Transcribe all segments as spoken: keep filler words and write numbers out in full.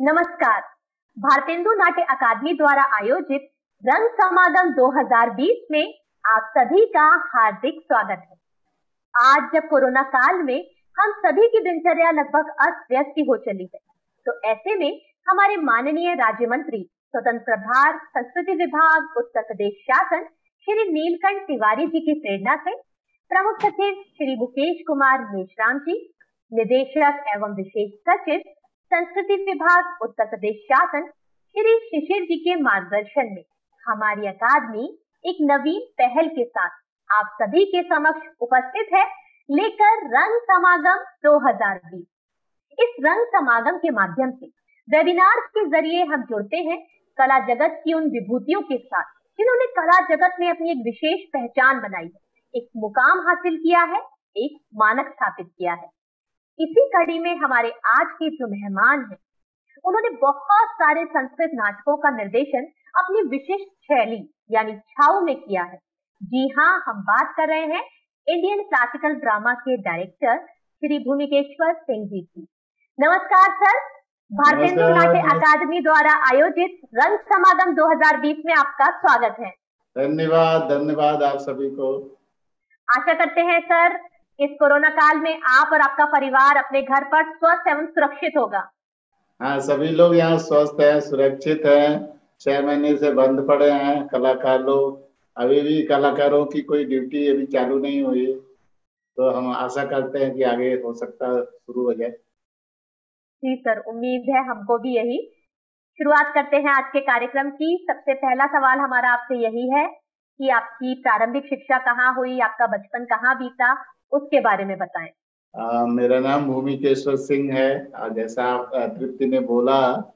नमस्कार। भारतेंदु नाट्य अकादमी द्वारा आयोजित रंग समागम दो हज़ार बीस में आप सभी का हार्दिक स्वागत है। आज जब कोरोना काल में हम सभी की दिनचर्या लगभग अस्त व्यस्त हो चली है, तो ऐसे में हमारे माननीय राज्य मंत्री स्वतंत्र प्रभार संस्कृति विभाग उत्तर प्रदेश शासन श्री नीलकंठ तिवारी जी की प्रेरणा से प्रमुख सचिव श्री मुकेश कुमार मेश्राम जी, निदेशक एवं विशेष सचिव संस्कृति विभाग उत्तर प्रदेश शासन श्री शिशिर जी के मार्गदर्शन में हमारी अकादमी एक नवीन पहल के साथ आप सभी के समक्ष उपस्थित है, लेकर रंग समागम दो हज़ार बीस। इस रंग समागम के माध्यम से वेबिनार के जरिए हम जुड़ते हैं कला जगत की उन विभूतियों के साथ जिन्होंने कला जगत में अपनी एक विशेष पहचान बनाई है, एक मुकाम हासिल किया है, एक मानक स्थापित किया है। इसी कड़ी में हमारे आज के जो मेहमान हैं, उन्होंने बहुत सारे संस्कृत नाटकों का निर्देशन अपनी विशिष्ट शैली यानी छाऊ में किया है। जी हाँ, हम बात कर रहे हैं इंडियन क्लासिकल ड्रामा के डायरेक्टर श्री भूमिकेश्वर सिंह जी की। नमस्कार सर, भारतेंदु नाट्य अकादमी द्वारा आयोजित रंग समागम दो हज़ार बीस में आपका स्वागत है। धन्यवाद धन्यवाद आप सभी को। आशा करते हैं सर इस कोरोना काल में आप और आपका परिवार अपने घर पर स्वस्थ एवं सुरक्षित होगा। हाँ, सभी लोग यहाँ स्वस्थ हैं, सुरक्षित हैं। छह महीने से बंद पड़े हैं कलाकार लोग। अभी भी कलाकारों की कोई ड्यूटी अभी चालू नहीं हुई, तो हम आशा करते हैं कि आगे हो सकता शुरू हो जाए। जी सर, उम्मीद है हमको भी यही। शुरुआत करते हैं आज के कार्यक्रम की। सबसे पहला सवाल हमारा आपसे यही है कि आपकी प्रारंभिक शिक्षा कहाँ हुई, आपका बचपन कहाँ बीता, उसके बारे में बताएं। आ, मेरा नाम भूमिकेश्वर सिंह है। आ, जैसा आप तृप्ति ने बोला,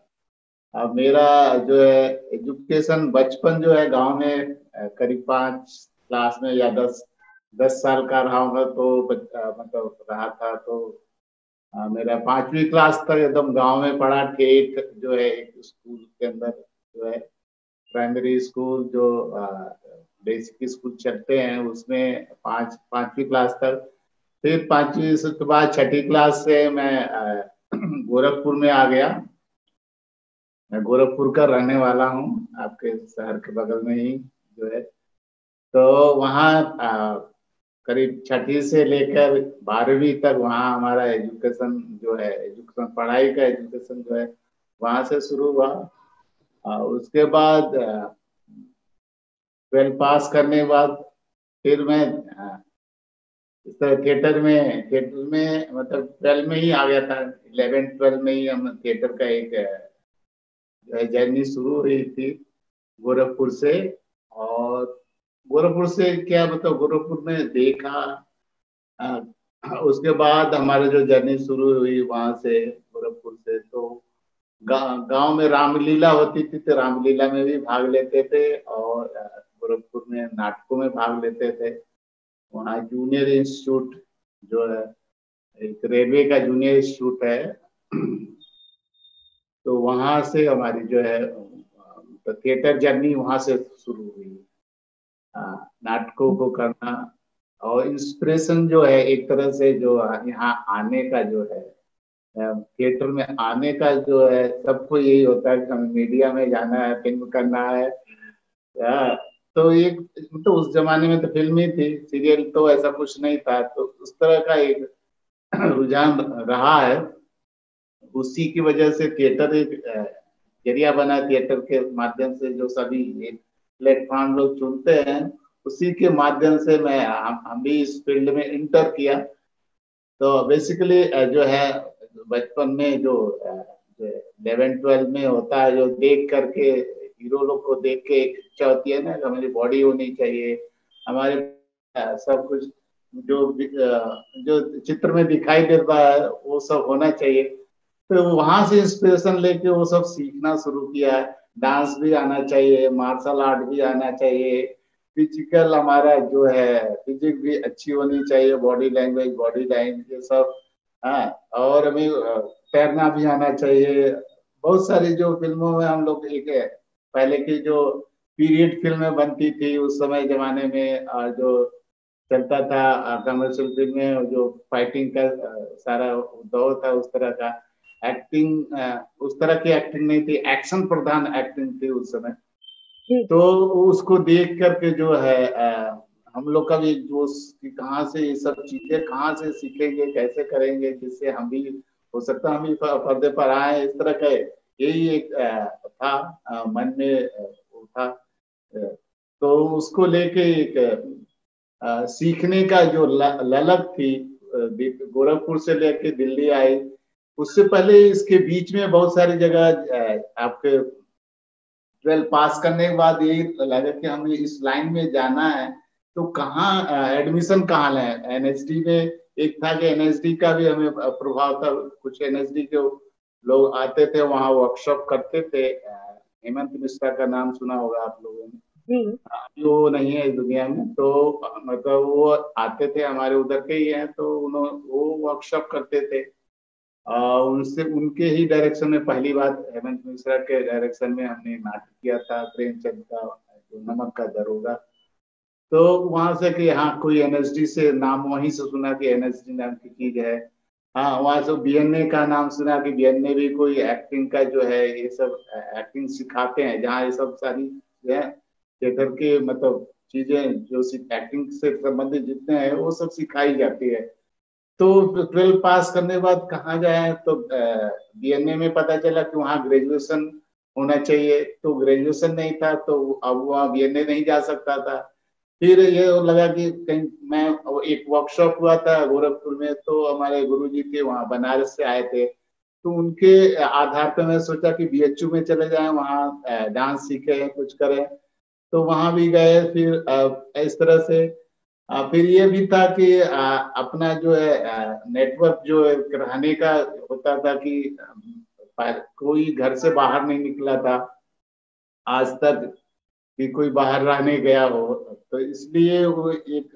आ, मेरा जो है एजुकेशन बचपन जो है गांव में करीब पांच क्लास में या दस दस साल का रहा होगा, तो मतलब रहा था। तो आ, मेरा पांचवी क्लास तक एकदम गांव में पढ़ा। ठेठ जो है एक स्कूल के अंदर जो है प्राइमरी स्कूल जो बेसिक स्कूल चलते हैं, उसमें पांच पांचवी क्लास तक। फिर पांचवी के बाद छठी क्लास से मैं गोरखपुर में आ गया। मैं गोरखपुर का रहने वाला हूँ, आपके शहर के बगल में ही जो है। तो वहाँ करीब छठी से लेकर बारहवीं तक वहाँ हमारा एजुकेशन जो है एजुकेशन पढ़ाई का एजुकेशन जो है वहाँ से शुरू हुआ। आ, उसके बाद ट्वेल्थ पास करने के बाद फिर मैं इस तरह थिएटर में थिएटर में मतलब ट्वेल्व में ही आ गया था। इलेवेंथ ट्वेल्व में ही हम थिएटर का एक जो है जर्नी शुरू हुई थी गोरखपुर से। और गोरखपुर से क्या मतलब गोरखपुर में देखा, आ, उसके बाद हमारी जो जर्नी शुरू हुई वहां से गोरखपुर से, तो गांव गांव में रामलीला होती थी, तो रामलीला में भी भाग लेते थे और गोरखपुर में नाटकों में भाग लेते थे। वहाँ जूनियर इंस्टीट्यूट जो है एक रेलवे का जूनियर इंस्टीट्यूट है, तो वहां से हमारी जो है तो थिएटर जर्नी वहां से शुरू हुई। नाटकों को करना और इंस्पिरेशन जो है एक तरह से जो यहाँ आने का जो है थिएटर में आने का जो है सबको यही होता है कि हमें मीडिया में जाना है, फिल्म करना है। या, तो एक तो उस जमाने में तो फिल्म ही थी, सीरियल तो ऐसा कुछ नहीं था। तो उस तरह का एक रुझान रहा है। उसी की वजह से थिएटर एक जरिया बना। थिएटर के माध्यम से जो सभी एक प्लेटफॉर्म लोग चुनते हैं, उसी के माध्यम से मैं हम, हम भी इस फील्ड में इंटर किया। तो बेसिकली जो है बचपन में जो इलेवन ट्वेल्व में होता है, जो देख करके हीरो लोग को देख के एक इच्छा होती है ना, हमारी बॉडी होनी चाहिए, हमारे सब कुछ जो जो चित्र में दिखाई देता है वो सब होना चाहिए। तो वहां से इंस्पिरेशन लेके वो सब सीखना शुरू किया है। डांस भी आना चाहिए, मार्शल आर्ट भी आना चाहिए, फिजिकल हमारा जो है फिजिक भी अच्छी होनी चाहिए, बॉडी लैंग्वेज बॉडी लाइन ये सब। हाँ, और हमें तैरना भी आना चाहिए। बहुत सारी जो फिल्मों में हम लोग एक पहले की जो पीरियड फिल्में बनती थी उस समय जमाने में, और जो चलता था कमर्शियल फिल्म में जो फाइटिंग का सारा दौर था उस तरह का, एक्टिंग उस तरह की एक्टिंग नहीं थी, एक्शन प्रधान एक्टिंग थी उस समय। तो उसको देख करके जो है आ, हम लोग का भी जोश कि कहाँ से ये सब चीजें कहाँ से सीखेंगे, कैसे करेंगे जिससे हम भी हो सकता हम भी पर्दे पर आए, इस तरह का यही एक आ, था आ, मन में वो था। तो उसको लेके एक आ, सीखने का जो ललक थी, गोरखपुर से लेके दिल्ली आई। उससे पहले इसके बीच में बहुत सारी जगह आपके ट्वेल्थ पास करने के बाद यही लगा कि हमें इस लाइन में जाना है, तो कहाँ एडमिशन कहाँ लें। एनएसडी में एक था कि एनएसडी का भी हमें प्रभाव था, कुछ एनएसडी के लोग आते थे वहाँ वर्कशॉप करते थे। हेमंत मिश्रा का नाम सुना होगा आप लोगों ने, अभी वो नहीं है इस दुनिया में। तो मतलब वो आते थे, हमारे उधर के ही हैं, तो उन्होंने वो वर्कशॉप करते थे। उनसे उनके ही डायरेक्शन में पहली बार हेमंत मिश्रा के डायरेक्शन में हमने नाटक किया था प्रेमचंद का, जो नमक का दरोगा। तो वहां से कि हाँ कोई एनएसडी से नाम वहीं से सुना कि एनएसडी नाम की चीज है। हाँ वहां से बीएनए का नाम सुना कि बीएनए भी कोई एक्टिंग का जो है ये सब एक्टिंग सिखाते हैं, जहाँ ये सब सारी जो है थिएटर के मतलब चीजें जो एक्टिंग से संबंधित जितने हैं वो सब सिखाई जाती है। तो ट्वेल्थ पास करने के बाद कहाँ जाए, तो बीएनए में पता चला कि वहाँ ग्रेजुएशन होना चाहिए, तो ग्रेजुएशन नहीं था तो अब वहाँ बीएनए नहीं जा सकता था। फिर ये लगा कि कहीं मैं एक वर्कशॉप हुआ था गोरखपुर में, तो हमारे गुरुजी थे वहाँ बनारस से आए थे, तो उनके आधार पर मैं सोचा कि बीएचयू में चले जाएं, वहाँ डांस सीखे कुछ करें। तो वहां भी गए। फिर इस तरह से आ, फिर ये भी था कि आ, अपना जो है नेटवर्क जो है रहने का होता था कि आ, कोई घर से बाहर नहीं निकला था आज तक कि कोई बाहर रहने गया हो, तो इसलिए वो एक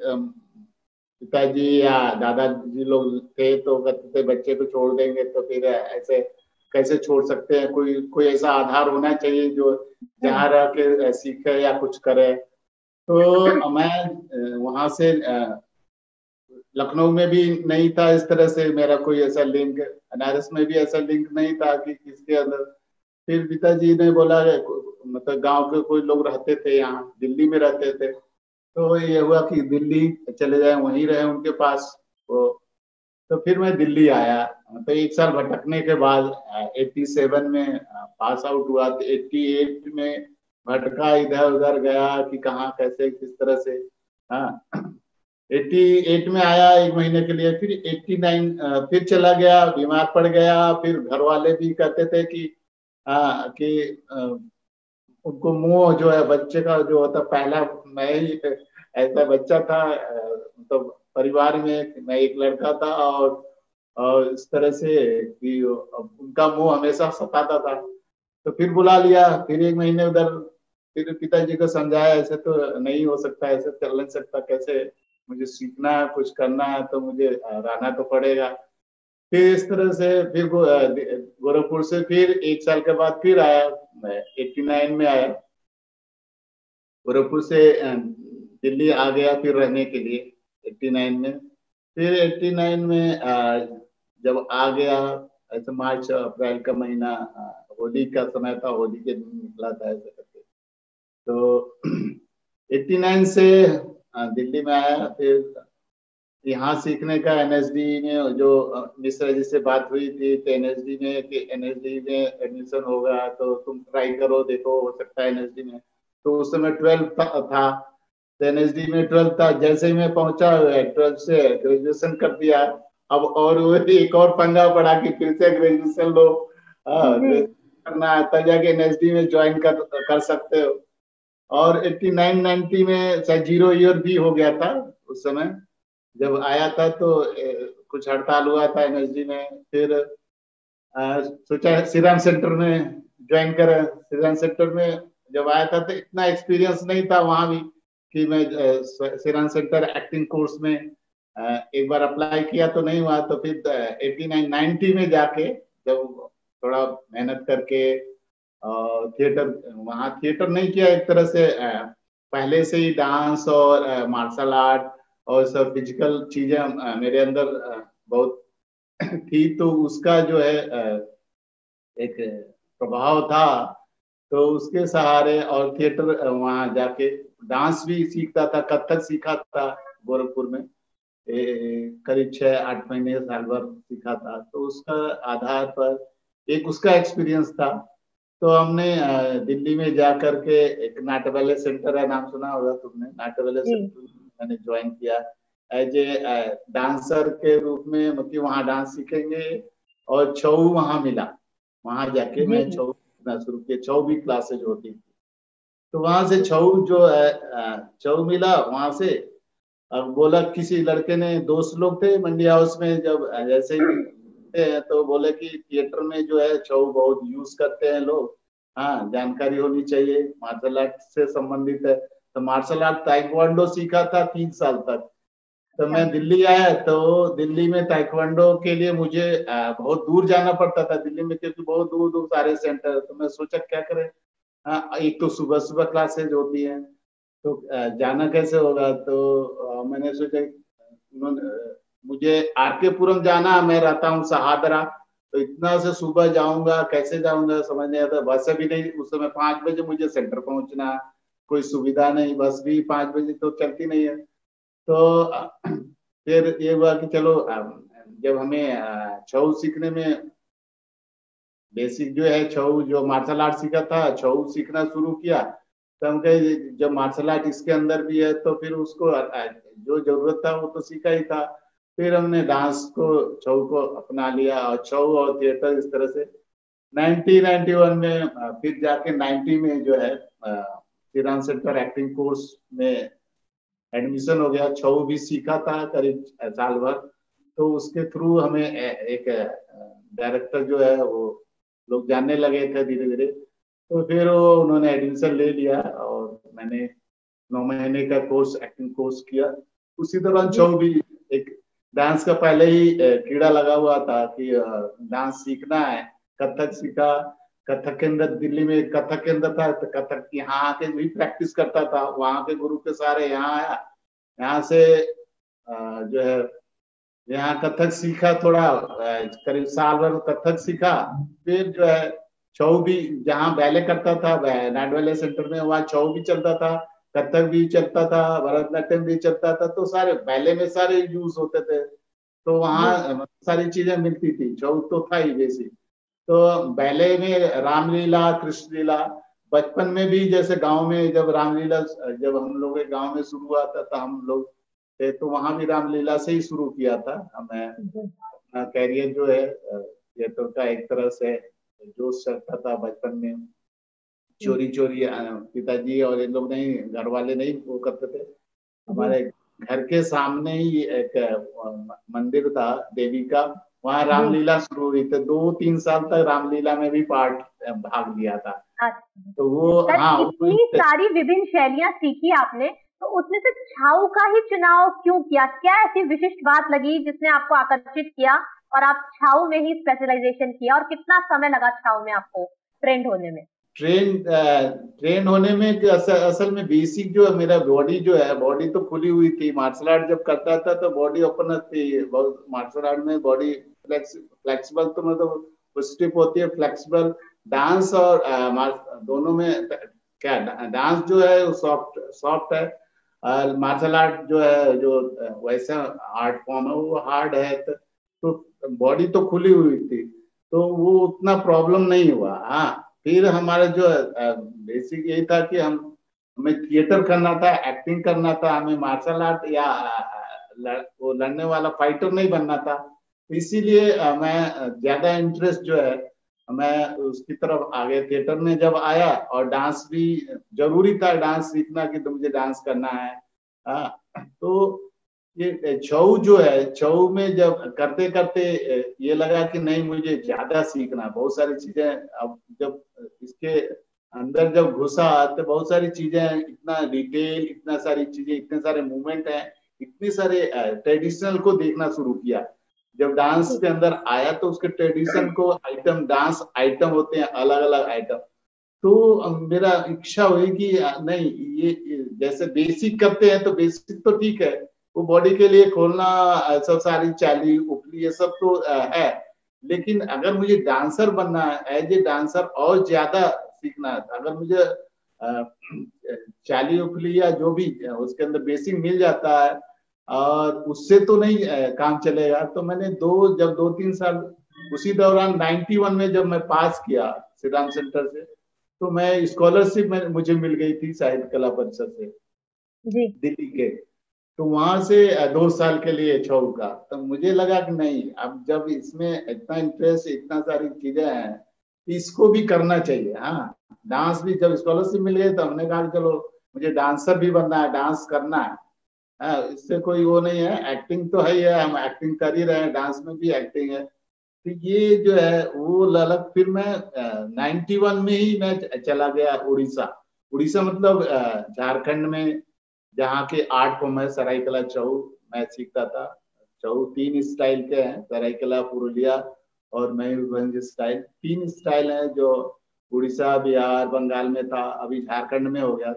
पिताजी या दादाजी लोग थे तो कहते थे बच्चे को छोड़ देंगे तो फिर ऐसे कैसे छोड़ सकते हैं, कोई कोई ऐसा आधार होना चाहिए जो जहाँ रह के सीखे या कुछ करे। तो मैं वहां से लखनऊ में भी नहीं था इस तरह से मेरा कोई ऐसा लिंक, बनारस में भी ऐसा लिंक नहीं था कि किसके अंदर। फिर पिताजी ने बोला मतलब गांव के कोई लोग रहते थे यहाँ दिल्ली में रहते थे, तो ये हुआ कि दिल्ली चले जाए, वहीं रहे उनके पास। तो, तो फिर मैं दिल्ली आया। तो एक साल भटकने के बाद सत्तासी में पास आउट हुआ, तो अट्ठासी में भटका इधर उधर गया कि कहाँ कैसे किस तरह से। हाँ अट्ठासी में आया एक महीने के लिए, फिर नवासी फिर चला गया, बीमार पड़ गया। फिर घर वाले भी कहते थे कि हाँ कि उनको मुंह जो है बच्चे का जो होता पहला, मैं ही ऐसा बच्चा था तो परिवार में मैं एक लड़का था, और और इस तरह से कि उनका मुंह हमेशा सताता था। तो फिर बुला लिया, फिर एक महीने उधर, फिर पिताजी को समझाया ऐसे तो नहीं हो सकता, ऐसे चल नहीं सकता, कैसे मुझे सीखना है कुछ करना है तो मुझे रहना तो पड़ेगा। फिर इस तरह से फिर गोरखपुर से फिर एक साल के बाद फिर आया, मैं नवासी में आया, गोरखपुर से दिल्ली आ गया फिर रहने के लिए नवासी में। फिर नवासी में जब आ गया ऐसे मार्च अप्रैल का महीना, होली का समय था, होली के दिन निकला था ऐसे करके। तो नवासी से दिल्ली में आया। फिर यहाँ सीखने का एनएसडी में जो मिश्रा जी से बात हुई थी, तो एनएसडी में कि एनएसडी में एडमिशन होगा तो तुम ट्राई करो, देखो हो सकता है एनएसडी में। तो उस समय ट्वेल्थ था, तो एनएसडी में ट्वेल्थ था। जैसे ही मैं पहुंचा ट्वेल्थ से ग्रेजुएशन कर दिया। अब और वो एक और पंगा पड़ा कि फिर से ग्रेजुएशन लो, ग्रेजुएशन करना है तब जाके एनएसडी में ज्वाइन कर कर सकते हो। और नवासी नब्बे में शायद जीरो ईयर भी हो गया था उस समय जब आया था, तो कुछ हड़ताल हुआ था एनएसडी में। फिर आ, सोचा श्रीराम सेंटर में ज्वाइन करें। श्रीराम सेंटर में जब आया था तो इतना एक्सपीरियंस नहीं था वहां भी कि मैं श्रीराम सेंटर एक्टिंग कोर्स में आ, एक बार अप्लाई किया तो नहीं हुआ। तो फिर नवासी नब्बे में जाके जब थोड़ा मेहनत करके थिएटर, वहाँ थिएटर नहीं किया, एक तरह से आ, पहले से ही डांस और मार्शल आर्ट और सब फिजिकल चीजें मेरे अंदर बहुत थी, तो उसका जो है एक प्रभाव था, तो उसके सहारे और थिएटर वहाँ जाके डांस भी सीखता था, कथक सीखा था गोरखपुर में, करीब छह आठ महीने साल भर सीखा था। तो उसका आधार पर एक उसका एक्सपीरियंस था। तो हमने दिल्ली में जा करके एक नाट्य सेंटर है, नाम सुना होगा तुमने, नाट्य सेंटर मैंने ज्वाइन किया एज ए डांसर के रूप में, मतलब वहाँ डांस सीखेंगे। और छऊ वहाँ मिला, वहाँ जाके मैं छऊ सीखना शुरू किया, छऊ भी क्लासेज होती थी। तो वहां से छऊ जो है, छऊ मिला वहां से। अब बोला, किसी लड़के ने, दोस्त लोग थे मंडी हाउस में, जब जैसे ही हैं तो बोले कि थिएटर में जो है छऊ बहुत यूज करते हैं लोग, हाँ जानकारी होनी चाहिए, मार्शल आर्ट से संबंधित है। तो मार्शल आर्ट ताइक्वांडो सीखा था तीन साल तक। तो मैं दिल्ली आया, तो दिल्ली में ताइक्वांडो के लिए मुझे बहुत दूर जाना पड़ता था दिल्ली में, क्योंकि बहुत दूर दूर सारे सेंटर। तो मैं सोचा क्या करें, हाँ एक तो सुबह सुबह क्लासेज होती है, तो जाना कैसे होगा। तो मैंने सोचा, मुझे आर के पुरम जाना, मैं रहता हूँ सहादरा, तो इतना से सुबह जाऊंगा, कैसे जाऊंगा समझ नहीं आता। बस भी नहीं, उस समय पांच बजे मुझे सेंटर पहुंचना, कोई सुविधा नहीं, बस भी पांच बजे तो चलती नहीं है। तो फिर ये हुआ कि चलो, जब हमें छऊ सीखने में बेसिक जो है, छऊ जो मार्शल आर्ट सीखा था, छऊ सीखना शुरू किया, तो हम कहे जब मार्शल आर्ट इसके अंदर भी है तो फिर उसको जो जरूरत था वो तो सीखा ही था। फिर हमने डांस को, छऊ को अपना लिया, और छऊ और थिएटर इस तरह से नाइनटीन नाइंटी वन में, फिर जाके नाइंटी में जो है श्रीराम सेंटर एक्टिंग कोर्स में एडमिशन हो गया। छऊ भी सीखा था करीब साल भर। तो उसके थ्रू हमें एक डायरेक्टर जो है वो लोग जानने लगे थे धीरे धीरे, तो फिर वो उन्होंने एडमिशन ले लिया, और मैंने नौ महीने का कोर्स, एक्टिंग कोर्स किया। उसी दौरान छऊ भी एक डांस का पहले ही कीड़ा लगा हुआ था कि डांस सीखना है। कथक सीखा, कथक के अंदर, दिल्ली में कथक के अंदर था, तो कथक यहाँ आके भी प्रैक्टिस करता था, वहां के गुरु के सारे यहाँ आया, यहाँ से जो है यहाँ कथक सीखा थोड़ा, करीब साल भर कथक सीखा। फिर जो है छऊ भी, जहाँ बैले करता था नाट बैले सेंटर में, वहाँ छऊ भी चलता था, कथक भी चलता था, भरतनाट्यम भी चलता था। तो सारे बैले में सारे यूज होते थे, तो वहाँ सारी चीजें मिलती थी, छऊ तो था ही बेसिक। तो बैले में रामलीला, कृष्ण लीला, बचपन में भी जैसे गांव में जब रामलीला, जब हम लोग गांव में शुरू हुआ था, तो हम लोग थे तो वहां भी रामलीला से ही शुरू किया था। हमें अपना कैरियर जो है थिएटर का एक तरह से जोश चलता था बचपन में। चोरी चोरी पिताजी और इन लोग नहीं, घर वाले नहीं वो करते थे। हमारे घर के सामने ही एक मंदिर था देवी का, वहाँ रामलीला शुरू हुई थी। दो तीन साल तक रामलीला में भी पार्ट भाग लिया था। तो वो, हाँ, इतनी सारी विभिन्न शैलियां सीखी आपने, तो उसमें से छाऊ का ही चुनाव क्यों किया? क्या ऐसी विशिष्ट बात लगी जिसने आपको आकर्षित किया और आप छाऊ में ही स्पेशलाइजेशन किया? और कितना समय लगा छाऊ में आपको ट्रेंड होने में? ट्रेन ट्रेन होने में असल, असल में बेसिक जो है मेरा बॉडी जो है, बॉडी तो खुली हुई थी। मार्शल आर्ट जब करता था तो बॉडी ओपन थी, बहुत मार्शल आर्ट में बॉडी फ्लेक्सिबल, तो मतलब स्टिफ होती है, फ्लेक्सिबल। डांस और आ, दोनों में क्या, डांस जो है वो सॉफ्ट सॉफ्ट है, मार्शल आर्ट जो है जो वैसा आर्ट फॉर्म है वो हार्ड है। तो बॉडी तो खुली हुई थी, तो वो उतना प्रॉब्लम नहीं हुआ। हाँ, फिर हमारा जो बेसिक यही था कि हम हमें थिएटर करना था, एक्टिंग करना था, हमें मार्शल आर्ट या लड़, वो लड़ने वाला फाइटर नहीं बनना था। इसीलिए मैं ज्यादा इंटरेस्ट जो है मैं उसकी तरफ आ गया। थिएटर में जब आया, और डांस भी जरूरी था, डांस सीखना कि तो मुझे डांस करना है। आ, तो ये छऊ जो है, छऊ में जब करते करते ये लगा कि नहीं, मुझे ज्यादा सीखना, बहुत सारी चीजें। अब जब इसके अंदर जब घुसा तो बहुत सारी चीजें, इतना डिटेल, इतना सारी चीजें, इतने सारे मूवमेंट हैं, इतने सारे ट्रेडिशनल को देखना शुरू किया। जब डांस के अंदर आया तो उसके ट्रेडिशन को, आइटम, डांस आइटम होते हैं अलग अलग आइटम। तो मेरा इच्छा हुई कि नहीं, ये जैसे बेसिक करते हैं तो बेसिक तो ठीक है, वो बॉडी के लिए खोलना, सब सारी चाली उपली ये सब तो है, लेकिन अगर मुझे डांसर बनना है, एज ए डांसर और ज्यादा सीखना है, अगर मुझे चाली उखली या जो भी उसके अंदर बेसिक मिल जाता है और उससे तो नहीं काम चलेगा। तो मैंने दो जब दो तीन साल उसी दौरान इक्यानवे में जब मैं पास किया श्री राम सेंटर से, तो मैं स्कॉलरशिप में मुझे मिल गई थी साहित्य कला परिषद से जी। दिल्ली के। तो वहां से दो साल के लिए छऊ का, तो मुझे लगा कि नहीं, अब जब इसमें इतना इंटरेस्ट, इतना सारी चीजें हैं, इसको भी करना चाहिए। हाँ, डांस भी जब स्कॉलरशिप मिल गई तो हमने कहा चलो मुझे डांसर भी बनना है, डांस करना है। हाँ, इससे कोई वो नहीं है, एक्टिंग तो है ही है, हम एक्टिंग कर ही रहे हैं, डांस में भी एक्टिंग है। तो ये जो है वो ललक, फिर मैं नाइन्टी वन में ही मैं चला गया उड़ीसा। उड़ीसा मतलब झारखंड में, जहाँ के आर्ट फॉर्म है सरायकला छऊ, मैं सीखता था। छऊ तीन स्टाइल के हैं, सरायकला, पुरुलिया और मयूरभंज स्टाइल, तीन स्टाइल है जो उड़ीसा, बिहार, बंगाल में था, अभी झारखंड में हो गया।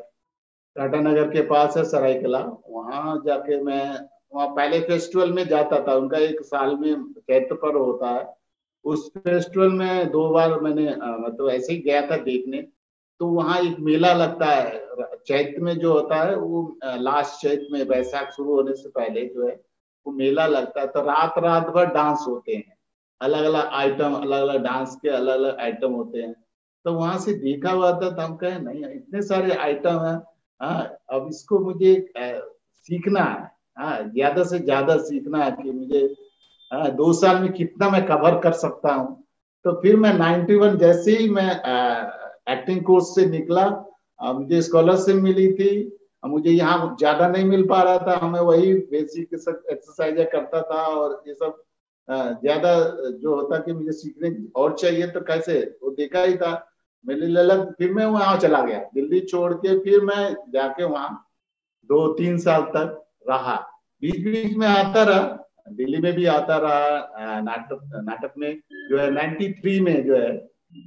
टाटानगर के पास है सरायकला, वहां जाके मैं वहाँ पहले फेस्टिवल में जाता था, उनका एक साल में चैत्र पर्व होता है, उस फेस्टिवल में दो बार मैंने मतलब ऐसे ही गया था देखने। तो वहाँ एक मेला लगता है चैत्र में, जो होता है वो लास्ट चैत्र में, बैसाख शुरू होने से पहले जो है वो मेला लगता है। तो रात रात भर डांस होते हैं, अलग अलग आइटम, अलग अलग डांस के अलग अलग आइटम होते हैं। तो वहां से देखा हुआ था, तो हम कहे नहीं इतने सारे आइटम है, हाँ अब इसको मुझे आ, सीखना है, हाँ ज्यादा से ज्यादा सीखना है कि मुझे हाँ, दो साल में कितना मैं कवर कर सकता हूँ। तो फिर मैं नाइन्टी वन जैसे ही मैं एक्टिंग कोर्स से निकला, आ, मुझे स्कॉलरशिप मिली थी। मुझे यहाँ ज्यादा नहीं मिल पा रहा था, हमें वही बेसिक एक्सरसाइज करता था, और ये सब ज्यादा जो होता कि मुझे सीखने और चाहिए, तो कैसे वो देखा ही था मेरे ललक। फिर मैं वहां चला गया, दिल्ली छोड़ के, फिर मैं जाके वहां दो तीन साल तक रहा। बीच बीच में आता रहा, दिल्ली में भी आता रहा नाटक नाटक में जो है। नाइन्टी थ्री में जो है,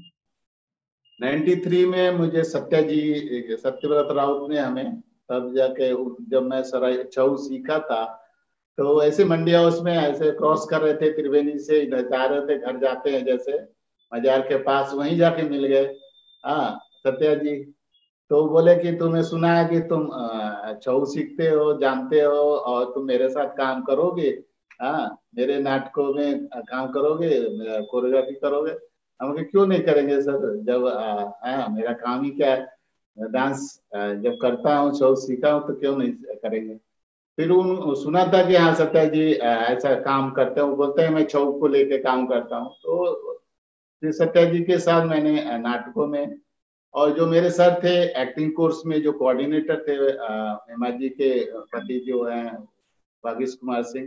नाइन्टी थ्री में मुझे सत्या जी, सत्यव्रत राउत ने हमें, तब जाके जब मैं सराय छऊ सीखा था, तो ऐसे मंडी हाउस में ऐसे क्रॉस कर रहे थे, त्रिवेणी से इधर जा रहे थे, घर जाते हैं जैसे मजार के पास, वहीं जाके मिल गए हाँ सत्या जी। तो बोले कि तुम्हें सुना है कि तुम छऊ सीखते हो, जानते हो, और तुम मेरे साथ काम करोगे, हाँ मेरे नाटकों में काम करोगे, कोरियोग्राफी करोगे। हम कहे क्यों नहीं करेंगे सर, जब हाँ मेरा काम ही क्या है, डांस जब करता हूँ, छऊ सीखा हूँ, तो क्यों नहीं करेंगे। फिर उन सुना था कि हाँ सत्या जी ऐसा काम करते हैं, वो बोलते हैं मैं छऊ को लेके काम करता हूँ। तो फिर सत्या जी के साथ मैंने नाटकों में, और जो मेरे सर थे एक्टिंग कोर्स में, जो कोऑर्डिनेटर थे हेमा जी के पति जो हैं भागीश कुमार सिंह,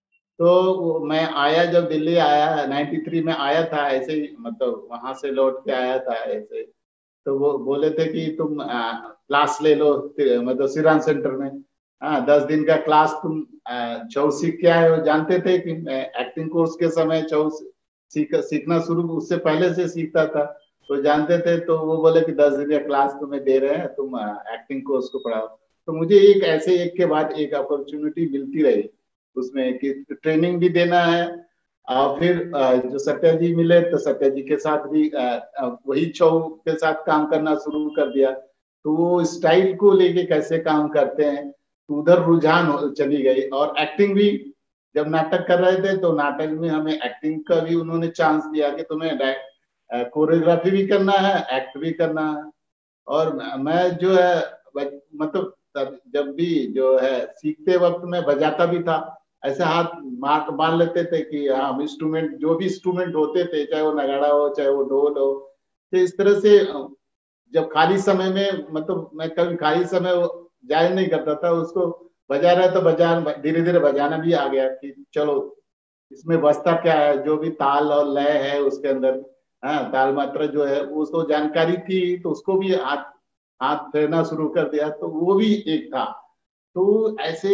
तो मैं आया जब दिल्ली आया नाइन्टी थ्री में आया था, ऐसे ही मतलब वहां से लौट के आया था ऐसे। तो वो बोले थे कि तुम क्लास ले लो, मतलब श्री राम सेंटर में, हाँ दस दिन का क्लास तुम छऊ सीख के आए हो। जानते थे कि मैं एक्टिंग कोर्स के समय छऊ सीख सीखना शुरू उससे पहले से सीखता था, तो जानते थे। तो वो बोले कि दस दिन का क्लास तुम्हें दे रहे हैं, तुम एक्टिंग कोर्स को पढ़ाओ। तो मुझे एक ऐसे एक के बाद एक अपॉर्चुनिटी मिलती रही उसमें कि ट्रेनिंग भी देना है। और फिर जो सत्या जी मिले, तो सत्या जी के साथ भी वही छऊ के साथ काम करना शुरू कर दिया। तो वो स्टाइल को लेके कैसे काम करते हैं, तो उधर रुझान चली गई। और एक्टिंग भी जब नाटक कर रहे थे, तो नाटक में हमें एक्टिंग का भी उन्होंने चांस दिया कि तुम्हें कोरियोग्राफी भी करना है, एक्ट भी करना है। और मैं जो है मतलब जब भी जो है सीखते वक्त मैं बजाता भी था, ऐसे हाथ मार मान लेते थे कि हाँ हम इंस्ट्रूमेंट, जो भी इंस्ट्रूमेंट होते थे, चाहे वो नगाड़ा हो चाहे वो ढोल हो। तो इस तरह से जब खाली समय में, मतलब मैं कभी खाली समय जाया नहीं करता था, उसको बजा रहा है तो बजा, धीरे धीरे बजाना भी आ गया कि चलो इसमें बजता क्या है, जो भी ताल और लय है उसके अंदर, हाँ ताल मात्रा जो है उसको जानकारी थी, तो उसको भी हाथ हाथ फेरना शुरू कर दिया, तो वो भी एक था। तो ऐसे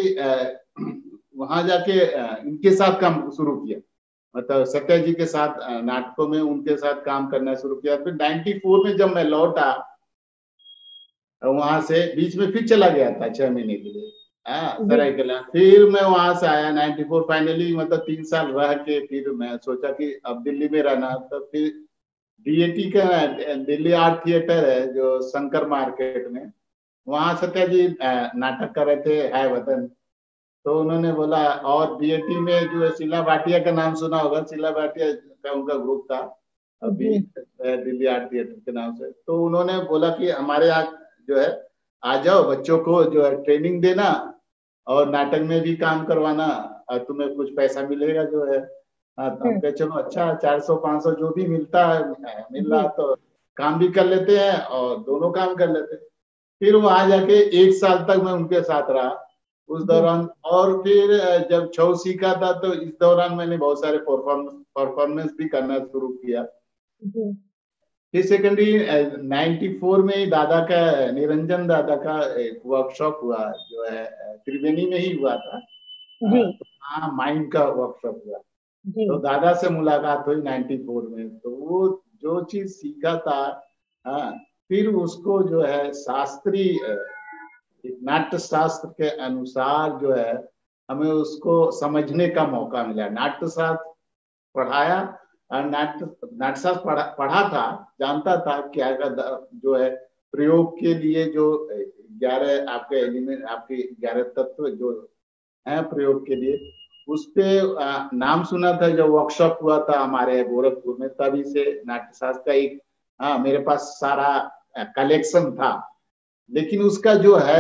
वहां जाके इनके साथ काम शुरू किया, मतलब सत्या जी के साथ नाटकों में उनके साथ काम करना शुरू किया। फिर नाइन्टी फोर में जब मैं लौटा वहां से, बीच में फिर चला गया था छह महीने के लिए, हाँ सरायकेला। फिर मैं वहां से आया नाइन्टी फोर, फाइनली मतलब तीन साल रह के फिर मैं सोचा कि अब दिल्ली में रहना। तो फिर डी ए टी का दिल्ली आर्ट थिएटर है जो शंकर मार्केट में, वहां सत्या जी अ, नाटक कर रहे थे है वतन। तो उन्होंने बोला, और डी ए टी में जो है शीला भाटिया का नाम सुना होगा, शीला भाटिया का उनका ग्रुप था अभी जी अ, दिल्ली आर्ट थिएटर के नाम से। तो उन्होंने बोला कि हमारे यहाँ जो है आ जाओ, बच्चों को जो है ट्रेनिंग देना और नाटक में भी काम करवाना, और तुम्हें कुछ पैसा मिलेगा जो है। हाँ तो हम हम्म, कहे चलो अच्छा, चार सौ पाँच सौ जो भी मिलता है अ, मिल जी रहा तो काम भी कर लेते हैं और दोनों काम कर लेते हैं। फिर वहां जाके एक साल तक मैं उनके साथ रहा उस जी दौरान। और फिर अ, जब छऊ सीखा था तो इस दौरान मैंने बहुत सारे परफॉर्मेंस परफॉर्मेंस भी करना शुरू किया। जी फिर सेकेंडरी नाइन्टी फोर में ही दादा का, निरंजन दादा का एक वर्कशॉप हुआ जो है अ, त्रिवेणी में ही हुआ था। जी हाँ, तो हाँ माइंड का वर्कशॉप हुआ। जी तो दादा से मुलाकात हुई नाइन्टी फोर में। तो वो जो चीज सीखा था, हाँ, फिर उसको जो है शास्त्रीय अ, एक नाट्य शास्त्र के अनुसार जो है हमें उसको समझने का मौका मिला। नाट्य शास्त्र पढ़ाया और नाट्य नाट्यशास्त्र पढ़ा, पढ़ा था, जानता था क्या का जो है प्रयोग के लिए जो ग्यारह आपके एलिमेंट, आपके ग्यारह तत्व जो हैं प्रयोग के लिए, उस पे आ, नाम सुना था। जब वर्कशॉप हुआ था हमारे गोरखपुर में, तभी से नाट्यशास्त्र का एक, हाँ, मेरे पास सारा कलेक्शन था। लेकिन उसका जो है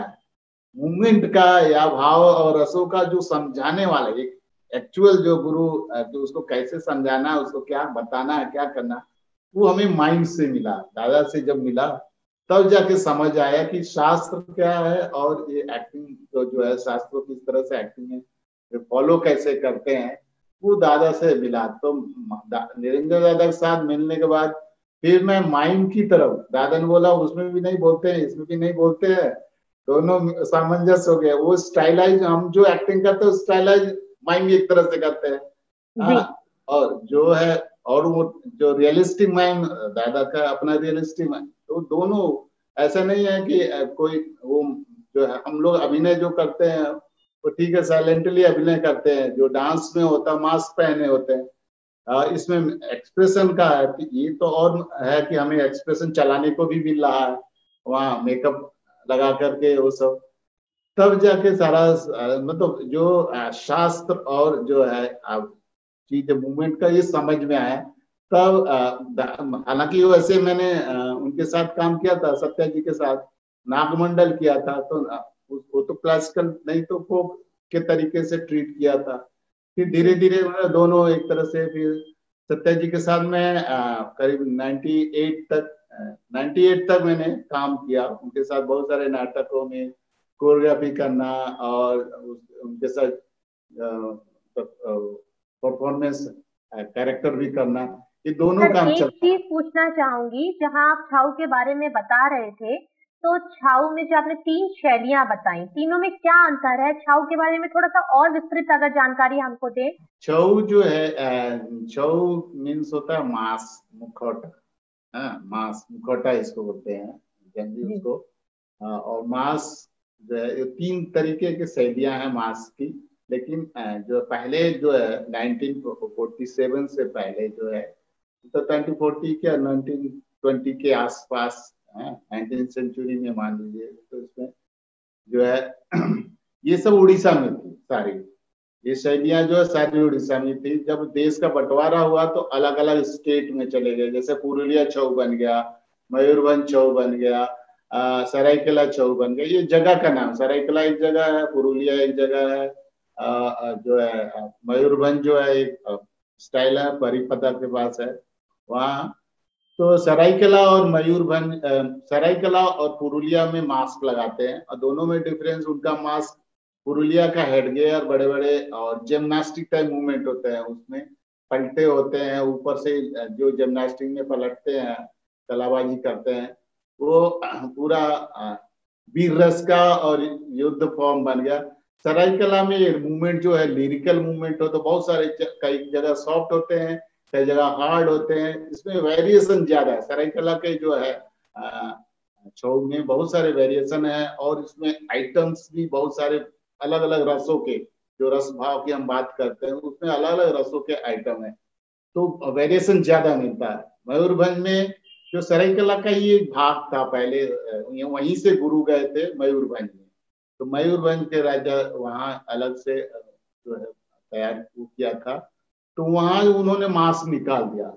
मूवमेंट का या भाव और रसों का जो समझाने वाला एक एक्चुअल जो गुरु, तो उसको कैसे समझाना, उसको क्या बताना है, क्या करना, वो हमें माइंड से मिला। दादा से जब मिला तब जाके समझ आया कि शास्त्र क्या है और ये एक्टिंग तो जो है शास्त्र किस तरह से एक्टिंग है फॉलो कैसे करते हैं, वो दादा से मिला। तो निरंजन दादा के साथ मिलने के बाद फिर मैं माइंड की तरफ, दादा ने बोला उसमें भी नहीं बोलते हैं इसमें भी नहीं बोलते हैं, दोनों सामंजस्य हो गया। वो स्टाइलाइज, हम जो एक्टिंग करते हैं स्टाइलाइज माइंड एक तरह से करते हैं। जी हाँ, और जो है और वो जो रियलिस्टिक माइंड दादा का अपना रियलिस्टिक माइंड, तो दोनों ऐसा नहीं है कि कोई वो जो है हम लोग अभिनय जो करते हैं वो ठीक है साइलेंटली अभिनय करते हैं, जो डांस में होता है मास्क पहने होते हैं। आ, इसमें एक्सप्रेशन का है कि ये तो और है कि हमें एक्सप्रेशन चलाने को भी मिल रहा है, वहाँ मेकअप लगा करके वो सब। तब जाके सारा मतलब जो शास्त्र और जो है चीज मूवमेंट का ये समझ में आया। तब हालांकि वैसे मैंने उनके साथ काम किया था, सत्या जी के साथ नागमंडल किया था, तो वो तो क्लासिकल नहीं तो फोक के तरीके से ट्रीट किया था। फिर धीरे धीरे दोनों एक तरह से, फिर सत्या जी के साथ मैं करीब अट्ठानवे तक अट्ठानवे तक मैंने काम किया उनके साथ, बहुत सारे नाटकों में कोरियोग्राफी करना और उनके साथ परफॉर्मेंस कैरेक्टर भी करना, ये दोनों सर, काम एक चलता है। चीज पूछना चाहूंगी, जहां आप छाऊ के बारे में बता रहे थे, तो छाऊ में जो आपने तीन शैलियां बताई, तीनों में क्या अंतर है? छाऊ के बारे में थोड़ा सा और विस्तृत अगर जानकारी हमको दे। छऊ जो है, छऊ मीन्स होता है मांस, मुखौटा। हाँ, मांस मुखौटा इसको बोलते हैं जनरली जी उसको। हाँ, और मांस जो है ये तीन तरीके की शैलियां हैं मांस की। लेकिन जो पहले जो है नाइन्टीन फोर्टी सेवन से पहले जो है, तो ट्वेंटी फोर्टी के नाइन्टीन ट्वेंटी के आसपास, नाइनटीन सेंचुरी में मान लीजिए, तो इसमें जो है ये सब उड़ीसा में थी सारी। ये शैलियां जो है सारी उड़ीसा में थी। जब देश का बंटवारा हुआ तो अलग अलग स्टेट में चले गए, जैसे पुरुलिया छऊ बन गया, मयूरभंज छऊ बन गया, आ, सरायकेला छऊ बन गया। ये जगह का नाम, सरायकेला एक जगह है, पुरुलिया एक जगह है, आ, जो है मयूरभंज जो है एक स्टाइल है, परिपदा के पास है वहाँ। तो सरायकेला और मयूरभंज, सरायकेला और पुरुलिया में मास्क लगाते हैं, और दोनों में डिफरेंस उनका मास्क, पुरुलिया का हेडगियर बड़े बड़े और जिम्नास्टिक टाइप मूवमेंट होते हैं, उसमें पलटे होते हैं ऊपर से, जो जिम्नास्टिक में पलटते हैं कलाबाजी करते हैं, वो पूरा वीर रस का और युद्ध फॉर्म बन गया। सरायकेला में मूवमेंट जो है लिरिकल मूवमेंट हो, तो बहुत सारे कई जगह सॉफ्ट होते हैं, कई जगह हार्ड होते हैं, इसमें वेरिएशन ज्यादा है। सरायकेला के जो है छऊ में बहुत सारे वेरिएशन है और इसमें आइटम्स भी बहुत सारे अलग अलग रसों के, जो रस भाव की हम बात करते हैं उसमें अलग अलग रसों के आइटम है, तो वेरिएशन ज्यादा मिलता है। मयूरभंज में जो सरायकला का ही एक भाग था पहले, वहीं से गुरु गए थे मयूरभंज में, तो मयूरभंज के राजा वहाँ अलग से जो है तैयार किया था, तो वहां उन्होंने मांस निकाल दिया,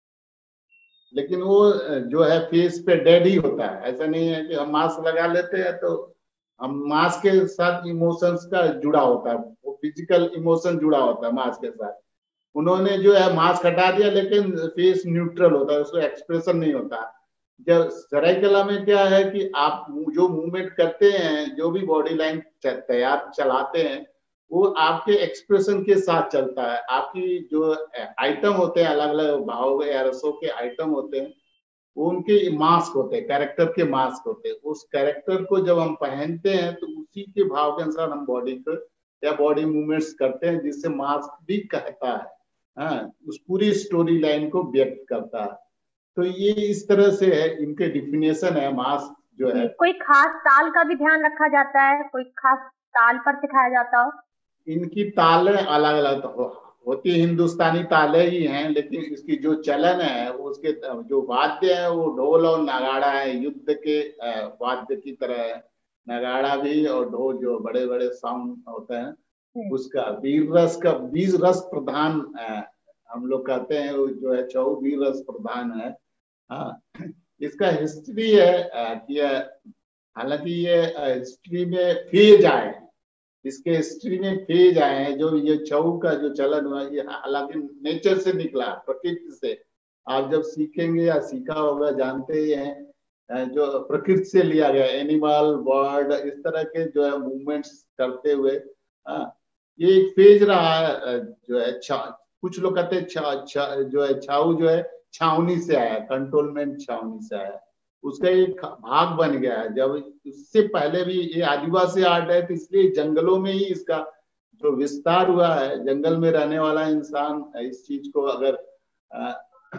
लेकिन वो जो है फेस पे डेड ही होता है। ऐसा नहीं है कि हम मास्क लगा लेते हैं तो हम मास्क के साथ इमोशंस का जुड़ा होता है, वो फिजिकल इमोशन जुड़ा होता है मास्क के साथ। उन्होंने जो है मास्क हटा दिया लेकिन फेस न्यूट्रल होता है, उसको एक्सप्रेशन नहीं होता। जब सरायकला में क्या है कि आप जो मूवमेंट करते हैं, जो भी बॉडी लाइन तैयार चलाते हैं, वो आपके एक्सप्रेशन के साथ चलता है। आपकी जो आइटम होते हैं, अलग अलग भाव या रसों के आइटम होते हैं, वो उनके मास्क होते हैं, कैरेक्टर के मास्क होते हैं। उस कैरेक्टर को जब हम पहनते हैं तो उसी के भाव के अनुसार हम बॉडी को या बॉडी मूवमेंट्स करते हैं, जिससे मास्क भी कहता है, हाँ, उस पूरी स्टोरी लाइन को व्यक्त करता है। तो ये इस तरह से है, इनके डिफिनेशन है मास्क जो है। कोई खास ताल का भी ध्यान रखा जाता है, कोई खास ताल पर सिखाया जाता हो? इनकी तालें अलग अलग हो, होती हिंदुस्तानी ताले ही हैं, लेकिन इसकी जो चलन है, उसके जो वाद्य है वो ढोल और नगाड़ा है, युद्ध के वाद्य की तरह है। नगाड़ा भी और ढोल जो बड़े बड़े साउंड होते हैं, उसका वीर रस का बीज रस प्रधान हम लोग कहते हैं, वो जो है छऊ वीर रस प्रधान है। हाँ, इसका हिस्ट्री है कि हालांकि ये हिस्ट्री में फेज आए हैं, इसके हिस्ट्री में फेज आए हैं। जो ये छऊ का जो चलन हुआ, ये हालांकि नेचर से निकला, प्रकृति से। आप जब सीखेंगे या सीखा होगा, जानते ही हैं, जो प्रकृति से लिया गया, एनिमल बर्ड इस तरह के जो है मूवमेंट्स करते हुए, हाँ, ये एक फेज रहा है जो है। कुछ लोग कहते हैं छा, छा, जो है छाऊ जो है छावनी से आया, कंट्रोलमेंट छावनी से आया, उसका एक भाग बन गया है। जब उससे पहले भी ये आदिवासी आर्ट है, तो इसलिए जंगलों में ही इसका जो विस्तार हुआ है, जंगल में रहने वाला इंसान इस चीज को अगर आ,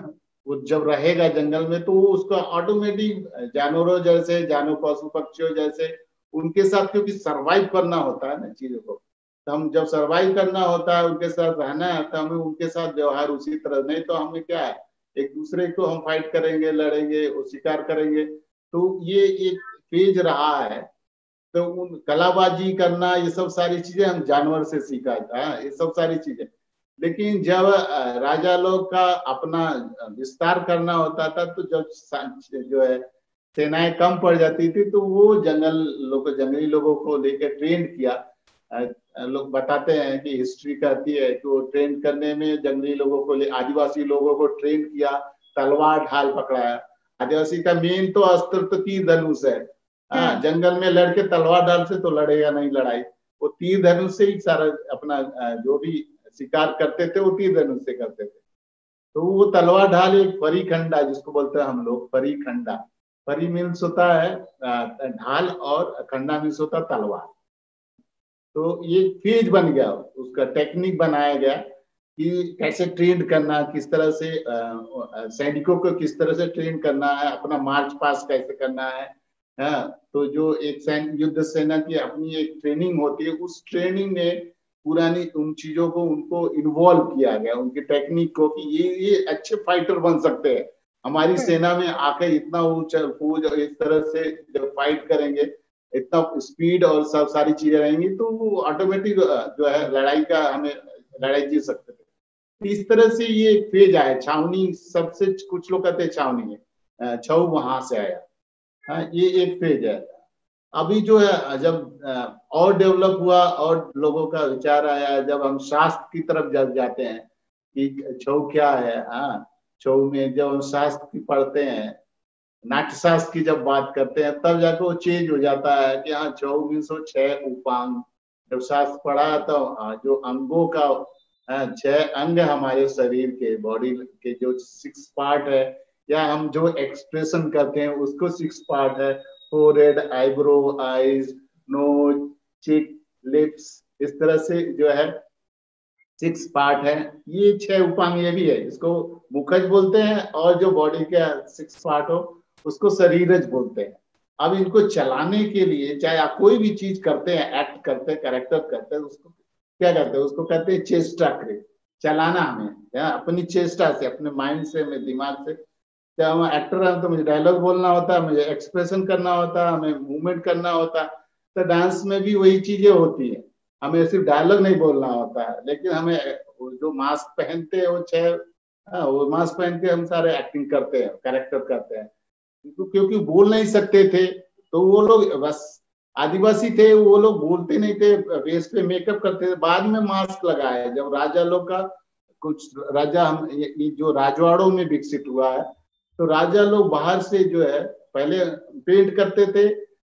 वो जब रहेगा जंगल में, तो वो उसका ऑटोमेटिक जानवरों जैसे, जानवर पशु पक्षियों जैसे उनके साथ, क्योंकि सरवाइव करना होता है ना चीजों को, तो हम जब सरवाइव करना होता है, उनके साथ रहना है, तो हमें उनके साथ व्यवहार उसी तरह, नहीं तो हमें क्या है, एक दूसरे को हम फाइट करेंगे, लड़ेंगे, शिकार करेंगे। तो ये एक फेज रहा है। तो उन कलाबाजी करना, ये सब सारी चीजें हम जानवर से सीखा था, ये सब सारी चीजें। लेकिन जब राजा लोग का अपना विस्तार करना होता था, तो जब जो है सेनाएं कम पड़ जाती थी, तो वो जंगल लोग जंगली लोगों को लेकर ट्रेन किया। लोग बताते हैं कि हिस्ट्री कहती है कि वो ट्रेन करने में जंगली लोगों को, आदिवासी लोगों को ट्रेन किया, तलवार ढाल पकड़ाया। आदिवासी का मेन तो अस्त्र तो तीर धनुष है। हाँ, जंगल में लड़के तलवार ढाल से तो लड़ेगा नहीं लड़ाई, वो तीर धनुष से ही सारा अपना जो भी शिकार करते थे, वो तीर धनुष से करते थे। तो वो तलवार ढाल एक फरी खंडा जिसको बोलते हैं हम लोग, फरी खंडा। फरी मीन्स होता है ढाल और खंडा मीन्स होता तलवार। तो ये फेज बन गया, उसका टेक्निक बनाया गया कि कैसे ट्रेन करना, किस तरह से सैनिकों को किस तरह से ट्रेन करना है, अपना मार्च पास कैसे करना है। हाँ, तो जो एक युद्ध सेना की अपनी एक ट्रेनिंग होती है, उस ट्रेनिंग में पुरानी उन चीजों को उनको इन्वॉल्व किया गया, उनकी टेक्निक को, कि ये ये अच्छे फाइटर बन सकते हैं, हमारी सेना में आके इतना ऊंचा फौज इस तरह से जब फाइट करेंगे, इतना स्पीड और सब सारी चीजें रहेंगी, तो वो ऑटोमेटिक जो है लड़ाई का, हमें लड़ाई जीत सकते थे। तो इस तरह से ये फेज आया। छावनी सबसे, कुछ लोग कहते हैं छावनी है, छऊ वहां से आया। हाँ, ये एक फेज है। अभी जो है जब और डेवलप हुआ और लोगों का विचार आया, जब हम शास्त्र की तरफ जब जाते हैं कि छऊ क्या है, हाँ, छऊ में जब हम शास्त्र पढ़ते हैं, नाट्य शास्त्र की जब बात करते हैं, तब जाकर वो चेंज हो जाता है कि हाँ छऊ मीन्स छह उपांग। जब शास्त्र पढ़ा तो जो अंगों का छह अंग हमारे शरीर के, बॉडी के जो सिक्स पार्ट है, या हम जो एक्सप्रेशन करते हैं उसको सिक्स पार्ट है, forehead, eyebrow, eyes, nose, cheek, lips, इस तरह से जो है सिक्स पार्ट है। ये छह उपांग ये भी है, इसको मुखज बोलते हैं, और जो बॉडी के सिक्स पार्ट हो उसको शरीरज बोलते हैं। अब इनको चलाने के लिए, चाहे आप कोई भी चीज करते हैं, एक्ट करते हैं, कैरेक्टर करते हैं, उसको क्या कहते हैं, उसको कहते हैं चेष्टा करे, चलाना हमें, या अपनी चेष्टा से, अपने माइंड से, अपने दिमाग से। जब हम एक्टर हैं तो मुझे डायलॉग बोलना होता है, मुझे एक्सप्रेशन करना होता है, हमें मूवमेंट करना होता है। तो डांस में भी वही चीजें होती है, हमें सिर्फ डायलॉग नहीं बोलना होता है, लेकिन हमें जो मास्क पहनते हैं वो छह, हाँ, वो मास्क पहन के हम सारे एक्टिंग करते हैं, कैरेक्टर करते हैं। क्योंकि बोल नहीं सकते थे, तो वो लोग बस आदिवासी थे, वो लोग बोलते नहीं थे, फेस पे मेकअप करते थे। बाद में मास्क लगाया जब राजा लोग का कुछ राजा हम ये जो राजवाड़ों में विकसित हुआ है, तो राजा लोग बाहर से जो है पहले पेंट करते थे।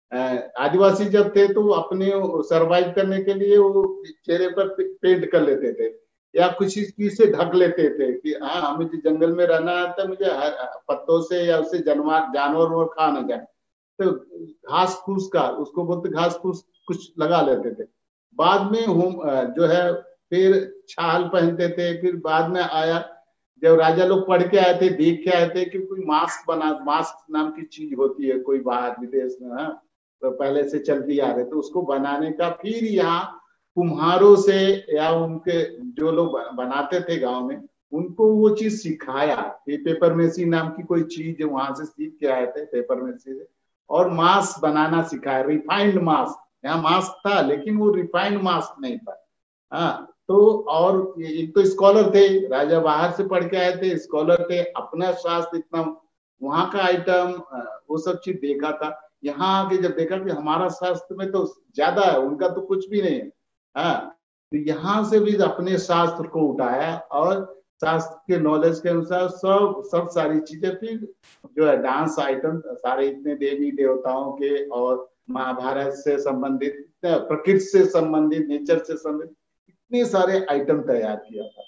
आदिवासी जब थे तो अपने सरवाइव करने के लिए वो चेहरे पर पेंट कर लेते थे, या कुछ चीज से ढक लेते थे कि हाँ हमें जंगल में रहना है, तो मुझे पत्तों से या उससे जानवर जानवर और खा ना जाए, तो घास फूस का, उसको बोलते घास फूस कुछ लगा लेते थे। बाद में हम जो है फिर छाल पहनते थे। फिर बाद में आया जब राजा लोग पढ़ के आए थे, देख के आए थे कि कोई मास्क बना, मास्क नाम की चीज होती है कोई बाहर विदेश में, हाँ, तो पहले से चलती आ रही, तो उसको बनाने का फिर यहाँ कुम्हारों से या उनके जो लोग बनाते थे गांव में, उनको वो चीज सिखाया। ये पेपर मेसी नाम की कोई चीज वहां से सीख के आए थे, पेपर मेसी से, और मास्क बनाना सिखाया, रिफाइंड मास्क। यहाँ मास्क था लेकिन वो रिफाइंड मास्क नहीं था। हाँ, तो और एक तो स्कॉलर थे, राजा बाहर से पढ़ के आए थे, स्कॉलर थे, अपना शास्त्र इतना, वहां का आइटम, वो सब चीज देखा था। यहाँ आके जब देखा कि हमारा शास्त्र में तो ज्यादा है, उनका तो कुछ भी नहीं है। हाँ, तो यहाँ से भी अपने शास्त्र को उठाया और शास्त्र के नॉलेज के अनुसार सब सब सारी चीजें, फिर जो है डांस आइटम सारे इतने देवी देवताओं के और महाभारत से संबंधित, प्रकृति से संबंधित, नेचर से संबंधित इतने सारे आइटम तैयार किया था।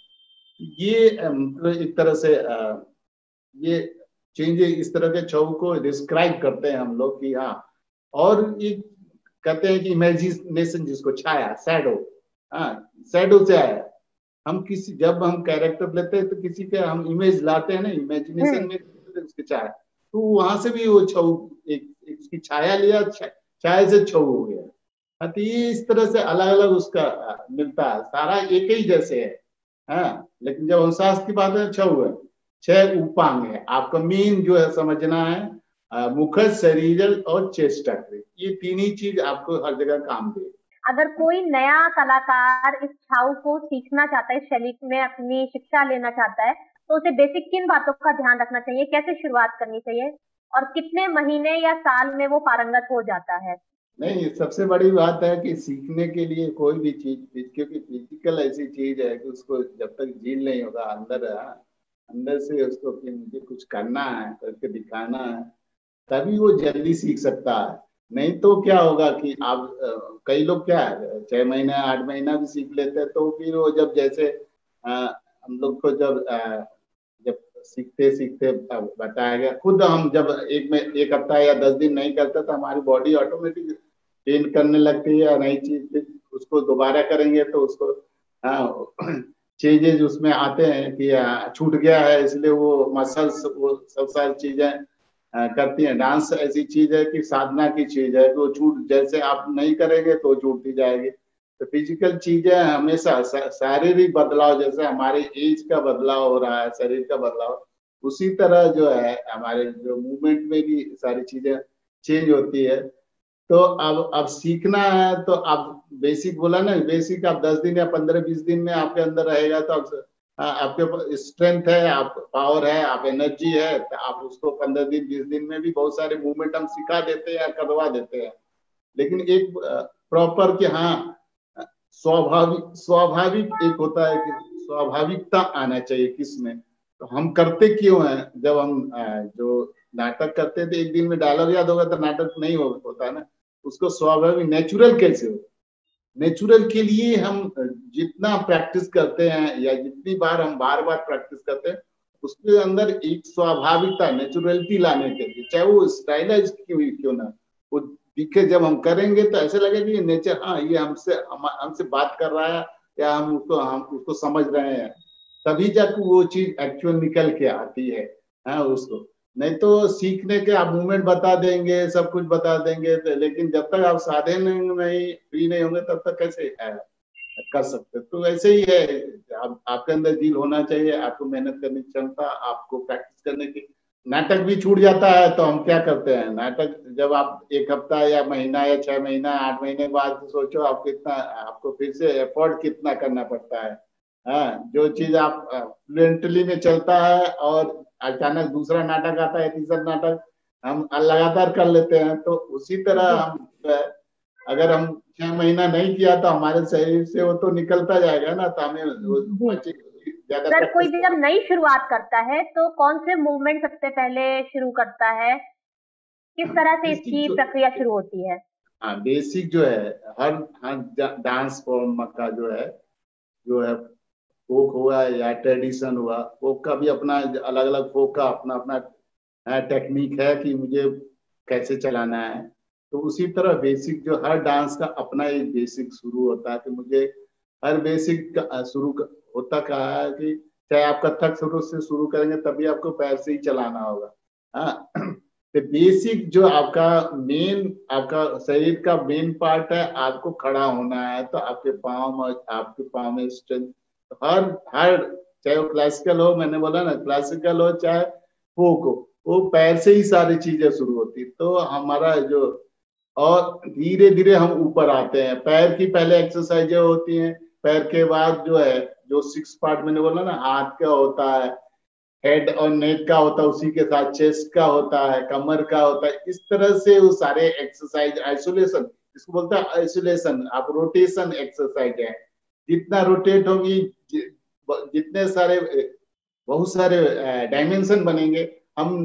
ये मतलब एक तरह से ये चेंजेस, इस तरह के छऊ को डिस्क्राइब करते हैं हम लोग कि हाँ। और ये कहते हैं कि इमेजिनेशन, जिसको छाया, शैडो, हाँ, शैडो से आया। हम किसी जब हम कैरेक्टर लेते हैं तो किसी के हम इमेज लाते हैं ना, इमेजिनेशन में उसकी छाया, तो वहां से भी वो छऊ एक, एक उसकी छाया लिया, छाया से छऊ हो गया। तो ये इस तरह से अलग अलग उसका मिलता है, सारा एक ही जैसे है। हाँ, लेकिन जब हम शास्त्र की बात है, छऊ है, छह उपांग है, आपका मेन जो है समझना है, मुखज, शरीर और चेष्टा, ये तीन ही चीज आपको हर जगह काम दे। अगर कोई नया कलाकार इस छाऊ को सीखना चाहता है, इस शैली में अपनी शिक्षा लेना चाहता है, तो उसे बेसिक किन बातों का ध्यान रखना चाहिए, कैसे शुरुआत करनी चाहिए, और कितने महीने या साल में वो पारंगत हो जाता है? नहीं, सबसे बड़ी बात है कि सीखने के लिए कोई भी चीज, क्योंकि फिजिकल ऐसी चीज है कि उसको जब तक झील नहीं होगा अंदर, अंदर से उसको कि मुझे कुछ करना है, करके दिखाना है, तभी वो जल्दी सीख सकता है। नहीं तो क्या होगा कि आप, कई लोग क्या है छह महीना आठ महीना भी सीख लेते हैं, तो फिर वो जब जैसे आ, हम लोग को जब आ, जब सीखते सीखते बताया गया, खुद हम जब एक में एक हफ्ता या दस दिन नहीं करते तो हमारी बॉडी ऑटोमेटिक ट्रेन करने लगती है नई चीज, फिर उसको दोबारा करेंगे तो उसको चेंजेस उसमें आते हैं कि छूट गया है, इसलिए वो मसल्स, वो सब सारी चीजें करती हैं। डांस ऐसी चीज है कि साधना की चीज है, तो छूट, जैसे आप नहीं करेंगे तो छूटती जाएगी। तो फिजिकल चीजें हमेशा, शारीरिक बदलाव जैसे हमारे एज का बदलाव हो रहा है, शरीर का बदलाव, उसी तरह जो है हमारे जो मूवमेंट में भी सारी चीजें चेंज होती है। तो अब अब सीखना है तो आप बेसिक बोला ना, बेसिक आप दस दिन या पंद्रह बीस दिन में आपके अंदर रहेगा, तो आप, आपके स्ट्रेंथ है, आप पावर है, आप एनर्जी है, तो आप उसको पंद्रह दिन बीस दिन में भी बहुत सारे मूवमेंट हम सिखा देते हैं या करवा देते हैं। लेकिन एक प्रॉपर कि हाँ स्वाभाविक स्वाभाविक एक होता है कि स्वाभाविकता आना चाहिए किसमें, तो हम करते क्यों हैं। जब हम जो नाटक करते थे, एक दिन में डायलॉग याद होगा तो नाटक नहीं हो, होता है ना, उसको स्वाभाविक नेचुरल कैसे हो। नेचुरल के लिए हम जितना प्रैक्टिस करते हैं या जितनी बार हम बार बार प्रैक्टिस करते हैं, उसके अंदर एक स्वाभाविकता, नेचुरलिटी लाने के लिए, चाहे वो स्टाइलाइज क्यों क्यों ना वो दिखे, जब हम करेंगे तो ऐसे लगेगा कि नेचर, हाँ ये हमसे हम, हमसे बात कर रहा है या हम उसको हम उसको समझ रहे हैं, तभी जाकर वो चीज एक्चुअल निकल के आती है। हाँ, उसको नहीं तो सीखने के आप मूवमेंट बता देंगे, सब कुछ बता देंगे, तो लेकिन जब तक आप साधे नहीं नहीं फ्री नहीं होंगे तब तक कैसे अ, कर सकते। तो ऐसे ही है, आप, आपके अंदर दिल होना चाहिए, आपको मेहनत करने की क्षमता, आपको प्रैक्टिस करने की। नाटक भी छूट जाता है तो हम क्या करते हैं, नाटक जब आप एक हफ्ता या महीना या छह महीना आठ महीने बाद सोचो आप कितना, आपको फिर से एफर्ट कितना करना पड़ता है। हाँ, जो चीज आप फ्लुएंटली में चलता है और अचानक दूसरा नाटक आता है, तीसरा नाटक हम लगातार कर लेते हैं, तो उसी तरह जी हम अगर हम छह महीना नहीं किया तो हमारे शरीर से वो तो निकलता जाएगा ना, तो हमें जी। ज्यादा सर कोई प्रैक्टिस भी जब करना। नई शुरुआत करता है तो कौन से मूवमेंट सबसे पहले शुरू करता है, किस तरह से बेसिक इसकी जो प्रक्रिया शुरू होती है? हाँ बेसिक जो है, हर हर डांस फॉर्म का जो है जो है फोक हुआ या ट्रेडिशन हुआ, फोक का भी अपना अलग अलग, फोक का अपना अपना टेक्निक है कि मुझे कैसे चलाना है। तो उसी तरह बेसिक जो हर डांस का अपना एक बेसिक शुरू होता है, कि मुझे हर बेसिक शुरू होता कहा है कि चाहे आप कथक शुरू से शुरू करेंगे तभी आपको पैर से ही चलाना होगा। हाँ, तो बेसिक जो आपका मेन, आपका शरीर का मेन पार्ट है, आपको खड़ा होना है तो आपके पाँव में, आपके पाँव में स्ट्रेंथ, हर हर चाहे वो क्लासिकल हो, मैंने बोला ना क्लासिकल हो चाहे फोक हो, वो पैर से ही सारी चीजें शुरू होती। तो हमारा जो, और धीरे धीरे हम ऊपर आते हैं, पैर की पहले एक्सरसाइजें होती हैं, पैर के बाद जो है जो सिक्स पार्ट मैंने बोला ना, हाथ का होता है, हेड और नेक का होता है, उसी के साथ चेस्ट का होता है, कमर का होता है, इस तरह से वो सारे एक्सरसाइज, आइसोलेशन इसको बोलते हैं, आइसोलेशन आप रोटेशन एक्सरसाइज है, जितना रोटेट होगी जितने सारे, बहुत सारे डायमेंशन बनेंगे। हम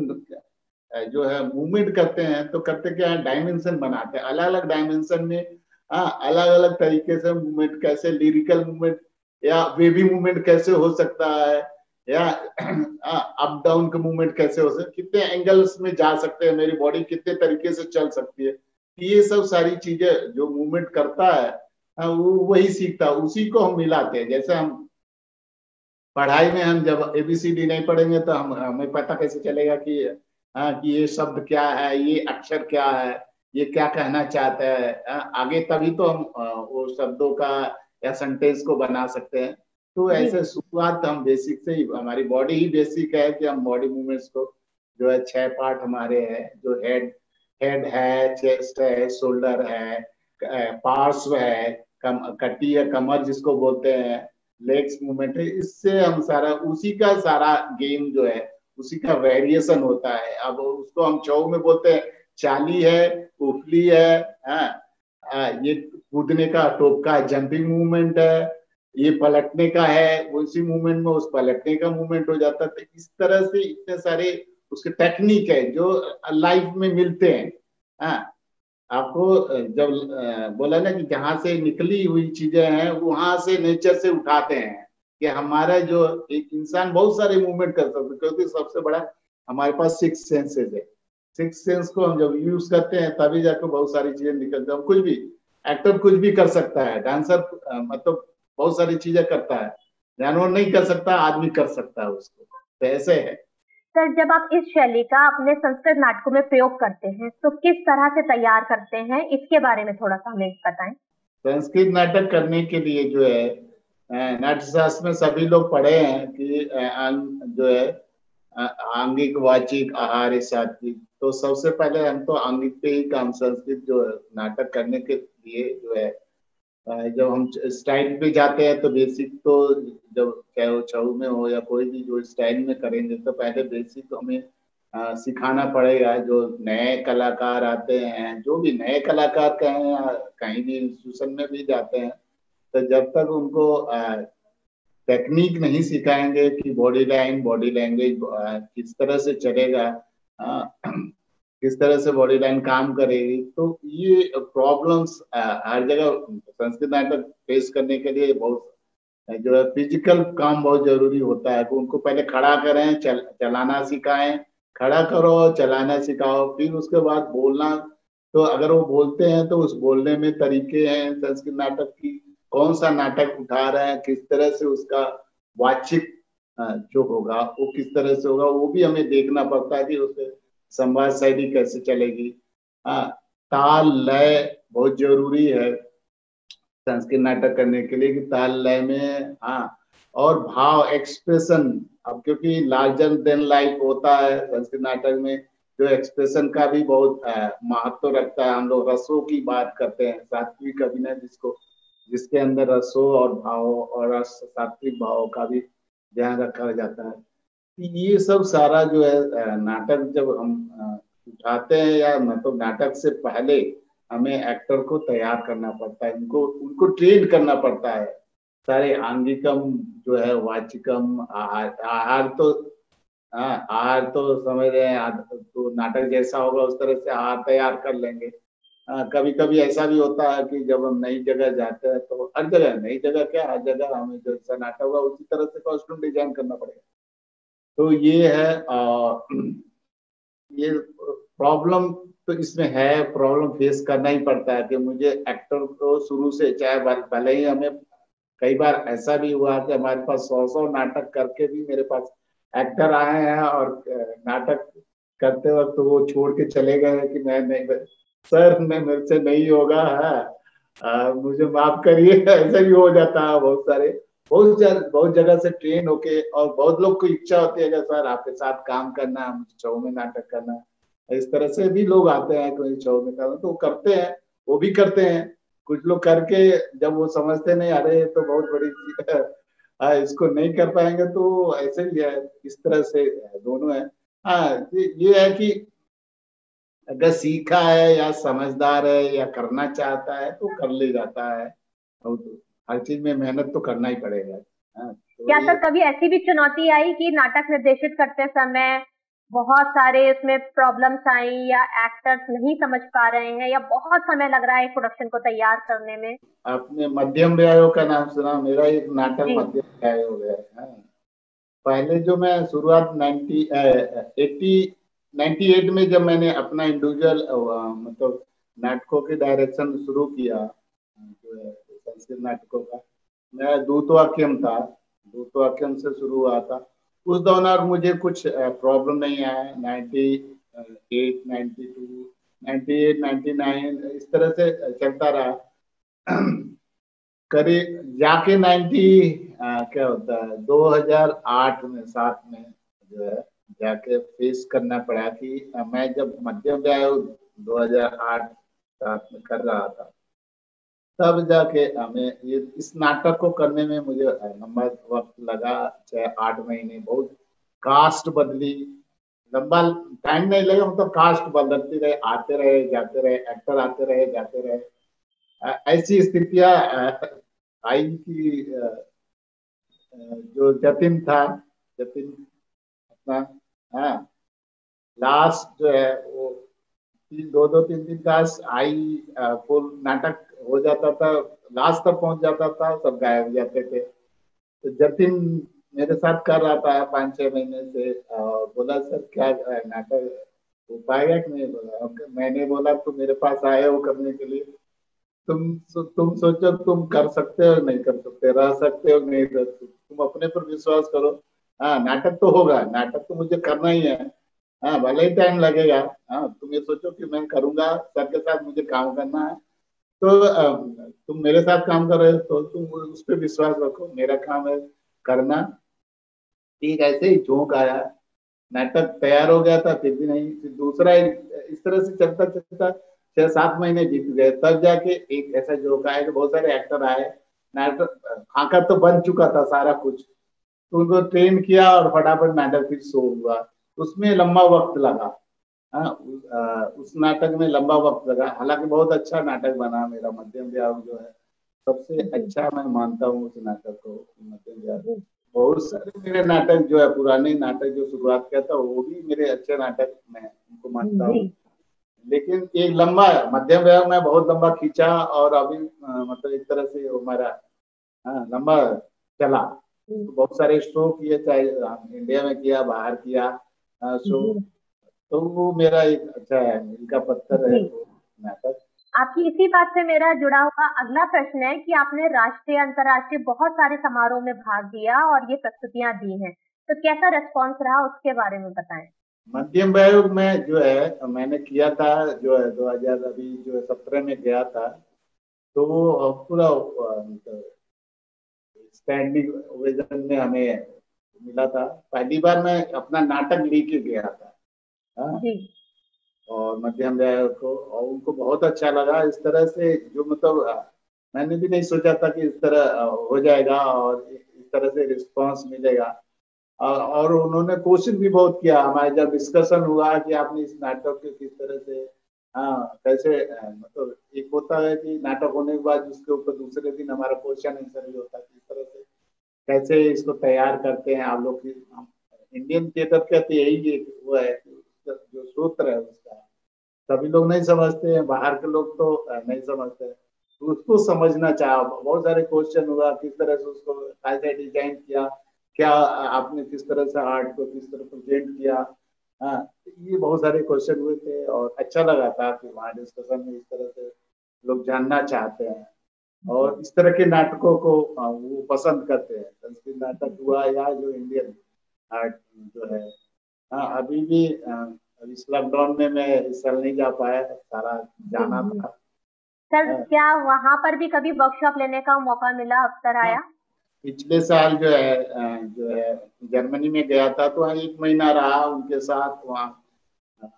जो है मूवमेंट करते हैं तो करते क्या है, डायमेंशन बनाते हैं, अलग अलग डायमेंशन में। हाँ, अलग अलग तरीके से मूवमेंट, कैसे लिरिकल मूवमेंट या वेवी मूवमेंट कैसे हो सकता है, या अप डाउन का मूवमेंट कैसे हो सकता है, कितने एंगल्स में जा सकते हैं, मेरी बॉडी कितने तरीके से चल सकती है, ये सब सारी चीजें जो मूवमेंट करता है, हाँ, वो वही सीखता है, उसी को हम मिलाते हैं। जैसे हम पढ़ाई में हम जब एबीसीडी नहीं पढ़ेंगे तो हम, हमें पता कैसे चलेगा कि हाँ कि ये शब्द क्या है, ये अक्षर क्या है, ये क्या कहना चाहता है, हाँ, आगे तभी तो हम अ, वो शब्दों का या सेंटेंस को बना सकते हैं। तो जी ऐसे शुरुआत हम बेसिक से ही, हमारी बॉडी ही बेसिक है कि हम बॉडी मूवमेंट्स को, जो है छह पार्ट हमारे हैं, जो हेड हेड है, चेस्ट है, शोल्डर है, पार्श्व है, कम कटी है, कमर जिसको बोलते हैं, लेग्स मूवमेंट है, इससे हम सारा, उसी का सारा गेम जो है उसी का वेरिएशन होता है। अब उसको हम छऊ में बोलते हैं, चाली है, उफली है, हाँ, हाँ, ये कूदने का टोप का जंपिंग मूवमेंट है, ये पलटने का है, उसी मूवमेंट में उस पलटने का मूवमेंट हो जाता है। तो इस तरह से इतने सारे उसके टेक्निक है जो लाइफ में मिलते हैं। हाँ, आपको जब बोला ना कि जहां से निकली हुई चीजें हैं वहां से नेचर से उठाते हैं, कि हमारा जो एक इंसान बहुत सारे मूवमेंट कर सकते हैं, क्योंकि सबसे बड़ा हमारे पास सिक्स सेंसेस है। सिक्स सेंस को हम जब यूज करते हैं तभी जाकर बहुत सारी चीजें निकलती हैं। कुछ भी, एक्टर कुछ भी कर सकता है, डांसर मतलब बहुत सारी चीजें करता है, जानवर नहीं कर सकता, आदमी कर सकता है उसको, तो ऐसे है। सर, जब आप इस शैली का अपने संस्कृत नाटकों में प्रयोग करते हैं तो किस तरह से तैयार करते हैं, इसके बारे में थोड़ा सा हमें बताएं। संस्कृत नाटक करने के लिए जो है, नाट्य शास्त्र में सभी लोग पढ़े हैं कि जो है आंगिक, वाचिक, आहार, सात्विक। तो सबसे पहले हम तो आंगिक पे ही काम, संस्कृत जो नाटक करने के लिए जो है, जब हम स्टाइल पे जाते हैं तो बेसिक तो, जब चाहे वो छऊ में हो या कोई भी जो स्टाइल में करेंगे तो पहले बेसिक हमें आ, सिखाना पड़ेगा। जो नए कलाकार आते हैं, जो भी नए कलाकार कहें या कहीं भी इंस्टीट्यूशन में भी जाते हैं, तो जब तक उनको टेक्निक नहीं सिखाएंगे कि बॉडी लाइन, बॉडी लैंग्वेज किस तरह से चलेगा, आ, किस तरह से बॉडी लाइन काम करेगी, तो ये प्रॉब्लम्स हर जगह संस्कृत नाटक फेस करने के लिए बहुत जो है फिजिकल काम बहुत जरूरी होता है। तो उनको पहले खड़ा करें, चल, चलाना सिखाएं, खड़ा करो, चलाना सिखाओ, फिर उसके बाद बोलना। तो अगर वो बोलते हैं तो उस बोलने में तरीके हैं संस्कृत नाटक की, कौन सा नाटक उठा रहे हैं, किस तरह से उसका वाचिक जो होगा वो किस तरह से होगा, वो भी हमें देखना पड़ता है कि उससे संवाद शैली कैसे चलेगी। हाँ, ताल लय बहुत जरूरी है संस्कृत नाटक करने के लिए, कि ताल लय में, हाँ, और भाव एक्सप्रेशन। अब क्योंकि लार्जर देन लाइफ होता है संस्कृत नाटक में, जो एक्सप्रेशन का भी बहुत महत्व रखता है। हम लोग रसों की बात करते हैं, सात्विक अभिनय जिसको, जिसके अंदर रसों और भाव और रस सात्विक भाव का भी ध्यान रखा जाता है। ये सब सारा जो है नाटक जब हम उठाते हैं, या मतलब नाटक से पहले हमें एक्टर को तैयार करना पड़ता है, उनको उनको ट्रेन करना पड़ता है। सारे आंगिकम जो है, वाचिकम, आहार आहार तो, हाँ, आहार तो समझ रहे हैं, तो नाटक जैसा होगा उस तरह से आहार तैयार कर लेंगे। कभी कभी ऐसा भी होता है कि जब हम नई जगह जाते हैं, तो हर जगह, नई जगह क्या, हर जगह हमें जैसा नाटक होगा उसी तरह से कॉस्ट्यूम डिजाइन करना पड़ेगा। तो ये है आ, ये प्रॉब्लम तो इसमें है, प्रॉब्लम फेस करना ही पड़ता है कि मुझे एक्टर को शुरू से, चाहे भले ही हमें, कई बार ऐसा भी हुआ कि हमारे पास सौ सौ नाटक करके भी मेरे पास एक्टर आए हैं और नाटक करते वक्त तो वो छोड़ के चले गए कि मैं नहीं, सर मैं, मेरे से नहीं होगा, है मुझे माफ करिए। ऐसा भी हो जाता है बहुत सारे, बहुत जगह बहुत जगह से ट्रेन होके, और बहुत लोग को इच्छा होती है कि सर आपके साथ काम करना, मुझे शो में नाटक करना। इस तरह से भी लोग आते हैं कोई शो में करना, तो करते हैं, वो भी करते हैं। कुछ लोग करके जब वो समझते नहीं, अरे तो बहुत बड़ी चीज है, हाँ, इसको नहीं कर पाएंगे, तो ऐसे भी है, इस तरह से दोनों है। हाँ, ये है कि अगर सीखा है या समझदार है या करना चाहता है तो कर ले जाता है, और तो हर चीज में मेहनत तो करना ही पड़ेगा। हाँ, तो क्या ये, सर कभी ऐसी भी चुनौती आई कि नाटक निर्देशित करते समय बहुत सारे इसमें प्रॉब्लम्स आई, या एक्टर्स नहीं समझ पा रहे हैं, या बहुत समय लग रहा है प्रोडक्शन को तैयार करने में? आपने मध्यम व्यायोग का नाम सुना? मेरा एक नाटक जी मध्यम व्यायोग है। हाँ, पहले जो मैं शुरुआत नाइन्टी एट्टी नाइन्टी एट में जब मैंने अपना इंडिविजुअल मतलब नाटकों के डायरेक्शन शुरू किया, जो है संस्कृत नाटकों का, मैं दूतवाक्यम था, दूतवाक्यम से शुरू हुआ था। उस दौरान मुझे कुछ प्रॉब्लम नहीं आया। Ninety eight ninety two ninety eight ninety nine इस तरह से चलता रहा। करीब जाके नाइन्टी क्या होता है दो हज़ार आठ में, सात में जो है जाके फेस करना पड़ा कि मैं जब मध्यम व्यायोग दो हज़ार आठ सात में कर रहा था, तब जाके हमें ये इस नाटक को करने में मुझे लंबा वक्त लगा, चाहे आठ महीने, बहुत कास्ट बदली, लंबा टाइम नहीं लगा, मतलब कास्ट बदलती रहे, आते रहे जाते रहे, एक्टर आते रहे जाते रहे। ऐसी स्थितियां आई कि जो जतिन था, जतिन अपना, हाँ, लास्ट जो है वो तीन दो दो तीन तीन क्लास आई, फुल नाटक हो जाता था, लास्ट तक पहुंच जाता था, सब गायब हो जाते थे। तो जतिन मेरे साथ कर रहा था पाँच छह महीने से, और बोला सर क्या नाटक हो पाएगा कि नहीं? बोला मैंने बोला तुम मेरे पास आए हो करने के लिए, तुम तुम सोचो तुम कर सकते हो नहीं कर सकते, रह सकते हो नहीं रह सकते, तुम अपने पर विश्वास करो। हाँ, नाटक तो होगा, नाटक तो मुझे करना ही है। हाँ, भले ही टाइम लगेगा। हाँ, तुम ये सोचो कि मैं करूंगा, सर के साथ मुझे काम करना है, तो अ, तुम मेरे साथ काम कर रहे हो तो तुम उस पर विश्वास रखो, मेरा काम है करना। ठीक, ऐसे ही झोंक आया, नाटक तैयार हो गया था, फिर भी नहीं, फिर दूसरा, इस तरह से चलता चलता छह सात महीने बीत गए, तब जाके एक ऐसा जोक आया कि बहुत सारे एक्टर आए, नाटक खाका तो बन चुका था सारा कुछ, तो उनको ट्रेन किया और फटाफट नाटक फिर शो हुआ। उसमें लंबा वक्त लगा। हाँ, उस, आ, उस नाटक में लंबा वक्त लगा, हालांकि बहुत अच्छा नाटक बना मेरा मध्यम व्यायोग जो है, सबसे जी अच्छा मैं मानता हूँ उस नाटक को, मध्यम व्यायोग। जी बहुत सारे मेरे नाटक जो है, पुराने नाटक जो शुरुआत किया था, वो भी मेरे अच्छे नाटक मैं उनको मानता जी। हूँ। लेकिन एक लंबा मध्यम व्यायोग में बहुत लंबा खींचा, और अभी आ, मतलब एक तरह से हमारा, हाँ, लंबा चला, तो बहुत सारे शो किए, चाहे इंडिया में किया, बाहर किया शो, जी तो वो मेरा एक अच्छा है, मील का पत्थर है जी। वो नाटक। आपकी इसी बात से मेरा जुड़ा हुआ अगला प्रश्न है कि आपने राष्ट्रीय अंतर्राष्ट्रीय बहुत सारे समारोह में भाग लिया और ये प्रस्तुतियां दी हैं, तो कैसा रिस्पॉन्स रहा उसके बारे में बताएं। मध्यम वयोग में जो है मैंने किया था, जो है दो हजार अभी जो है सत्रह में गया था, तो वो पूरा स्टैंडिंग ओवेशन में हमें मिला था। पहली बार मैं अपना नाटक लेके गया था। हाँ, जी। और मध्यम वयोग को, और उनको बहुत अच्छा लगा इस तरह से, जो मतलब अ, मैंने भी नहीं सोचा था कि इस तरह अ, हो जाएगा और इस तरह से रिस्पांस मिलेगा। अ, और उन्होंने कोशिश भी बहुत किया। हमारे जब डिस्कशन हुआ कि आपने इस नाटक को किस तरह से, हाँ कैसे अ, मतलब एक होता है कि नाटक होने के बाद उसके ऊपर दूसरे दिन हमारा क्वेश्चन आंसर भी होता है, किस तरह से कैसे इसको तैयार करते हैं आप लोग। इंडियन थिएटर का तो यही एक वो है कि उसका जो सूत्र है उसका सभी लोग नहीं समझते हैं, बाहर के लोग तो अ, नहीं समझते हैं। तो उसको समझना चाहा, बहुत सारे क्वेश्चन हुआ, किस तरह से उसको कैसे डिजाइन किया, क्या आपने किस तरह से आर्ट को किस तरह प्रेजेंट किया। हाँ, ये बहुत सारे क्वेश्चन हुए थे और अच्छा लगा था कि वहाँ डिस्कशन में इस तरह से लोग जानना चाहते हैं और इस तरह के नाटकों को अ, वो पसंद करते हैं। संस्कृत नाटक हुआ या जो इंडियन आर्ट जो है। हाँ, अभी भी अ, अभी इस लॉकडाउन में मैं इस साल नहीं जा पाया, सारा जी जाना जी। था। सर हाँ, क्या वहां पर भी कभी वर्कशॉप लेने का मौका मिला, अवसर हाँ, आया। पिछले साल जो है अ, जो है जर्मनी में गया था, तो वहाँ एक महीना रहा उनके साथ। वहाँ अ,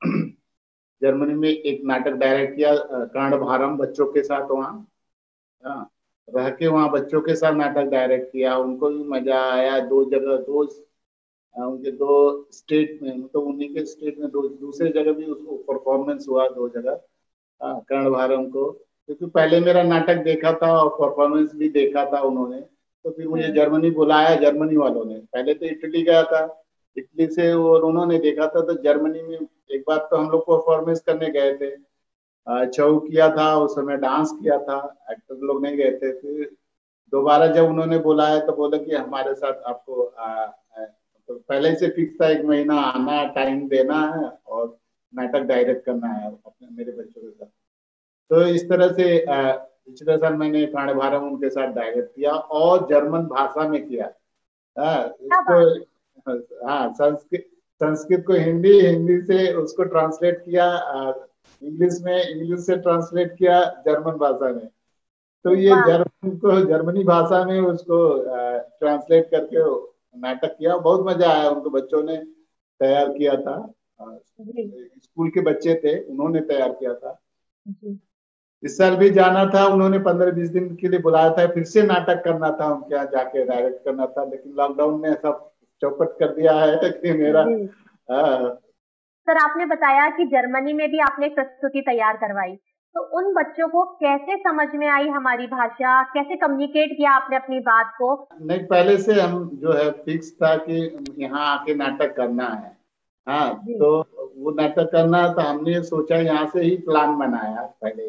जर्मनी में एक नाटक डायरेक्ट किया, अ, कर्णभारम, बच्चों के साथ वहाँ। हाँ, रह के वहाँ बच्चों के साथ नाटक डायरेक्ट किया, उनको भी मजा आया। दो जगह, दो अ, उनके दो स्टेट में, मतलब उन्हीं के स्टेट में दो दूसरे जगह भी उसको परफॉर्मेंस हुआ, दो जगह। हाँ, कर्णभारम को, क्योंकि पहले मेरा नाटक देखा था और परफॉर्मेंस भी देखा था उन्होंने, तो फिर मुझे हम्म। जर्मनी बुलाया। जर्मनी वालों ने, पहले तो इटली गया था, इटली से और उन्होंने देखा था, तो जर्मनी में एक बार तो हम लोग परफॉर्मेंस करने गए थे। अ, छऊ किया था उस समय, डांस किया था, एक्टर लोग नहीं गए थे। फिर दोबारा जब उन्होंने बुलाया तो बोला कि हमारे साथ आपको आ, आ, तो पहले से फिक्स था, एक महीना आना, टाइम देना है और नाटक डायरेक्ट करना है अपने मेरे बच्चों के साथ। तो इस तरह से आ, पिछले साल मैंने कार्यभारम उनके साथ डायरेक्ट किया और जर्मन भाषा में किया। हाँ, क्या इसको, बात है। हाँ, संस्कृत संस्कृत को हिंदी, हिंदी से उसको ट्रांसलेट किया इंग्लिश में, इंग्लिश से ट्रांसलेट किया जर्मन भाषा में। तो ये वाह। जर्मन को जर्मनी भाषा में उसको ट्रांसलेट करके नाटक किया, बहुत मजा आया। उनको बच्चों ने तैयार किया था, अ, जी स्कूल के बच्चे थे, उन्होंने तैयार किया था। जी। इस साल भी जाना था, उन्होंने पंद्रह बीस दिन के लिए बुलाया था, फिर से नाटक करना था उनके यहाँ जाके डायरेक्ट करना था, लेकिन लॉकडाउन ने सब चौपट कर दिया है कि मेरा। जी। हाँ, सर आपने बताया कि जर्मनी में भी आपने एक प्रस्तुति तैयार करवाई, तो उन बच्चों को कैसे समझ में आई हमारी भाषा, कैसे कम्युनिकेट किया आपने अपनी बात को। नहीं, पहले से हम जो है फिक्स था कि यहाँ आके नाटक करना है। हाँ, जी। तो वो नाटक करना है, तो हमने सोचा, यहाँ से ही प्लान बनाया पहले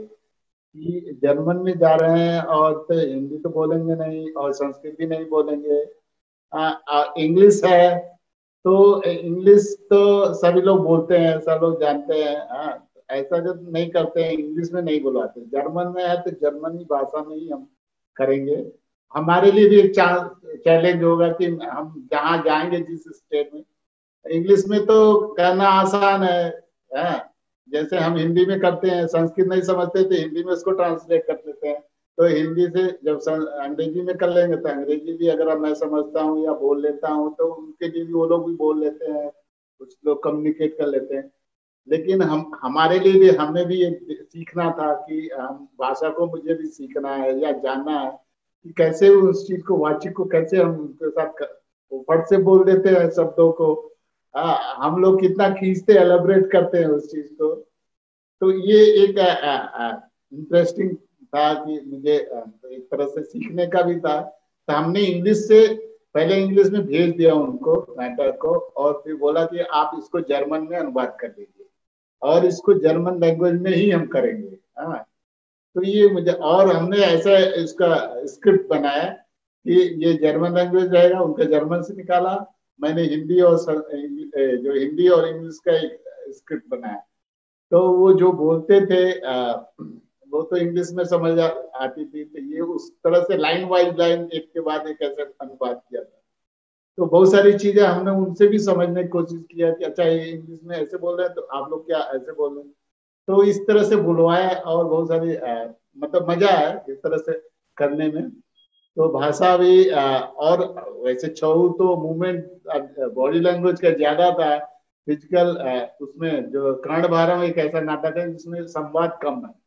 कि जर्मन में जा रहे हैं और तो हिंदी तो बोलेंगे नहीं और संस्कृत भी नहीं बोलेंगे। आ, आ, इंग्लिश है, तो इंग्लिश तो सभी लोग बोलते हैं, सब लोग जानते हैं। हाँ, ऐसा जब नहीं करते हैं, इंग्लिश में नहीं बुलवाते। जर्मन में है तो जर्मनी भाषा में ही हम करेंगे। हमारे लिए भी एक चैलेंज होगा कि हम जहाँ जाएंगे जिस स्टेट में, इंग्लिश में तो कहना आसान है। हाँ, जैसे हम हिंदी में करते हैं, संस्कृत नहीं समझते तो हिंदी में उसको ट्रांसलेट कर देते हैं। तो हिंदी से जब अंग्रेजी में कर लेंगे तो अंग्रेजी भी अगर मैं समझता हूँ या बोल लेता हूँ तो उनके लिए भी वो लोग भी बोल लेते हैं, कुछ लोग कम्युनिकेट कर लेते हैं। लेकिन हम हमारे लिए भी, हमें भी ये सीखना था कि हम भाषा को, मुझे भी सीखना है या जानना है कि कैसे उस चीज को, वाचिक को कैसे हम उनके साथ कर, वो फट से बोल देते हैं शब्दों को। आ, हम लोग कितना खींचते, एलेबरेट करते हैं उस चीज को। तो ये एक इंटरेस्टिंग था कि मुझे आ, एक तरह से सीखने का भी था। तो हमने इंग्लिश से पहले इंग्लिश में भेज दिया उनको मैटर को, और फिर बोला कि आप इसको जर्मन में अनुवाद कर दीजिए और इसको जर्मन लैंग्वेज में ही हम करेंगे। हाँ, तो ये मुझे, और हमने ऐसा इसका स्क्रिप्ट बनाया कि ये जर्मन लैंग्वेज रहेगा, उनका जर्मन से निकाला। मैंने हिंदी और सर, जो हिंदी और इंग्लिश का एक स्क्रिप्ट बनाया। तो वो जो बोलते थे आ, वो तो इंग्लिश में समझ आ, आती थी, तो ये उस तरह से लाइन वाइज लाइन एक के बाद एक ऐसे अनुवाद किया था। तो बहुत सारी चीजें हमने उनसे भी समझने की कोशिश किया कि अच्छा ये इंग्लिश में ऐसे बोल रहे हैं तो आप लोग क्या ऐसे बोल रहे हैं, तो इस तरह से बुलवाया और बहुत सारी आ, मतलब मजा आया इस तरह से करने में। तो भाषा भी आ, और वैसे छऊ तो मूवमेंट बॉडी लैंग्वेज का ज्यादा था, फिजिकल उसमें जो कर्ण भारम एक ऐसा नाटक है जिसमें संवाद कम है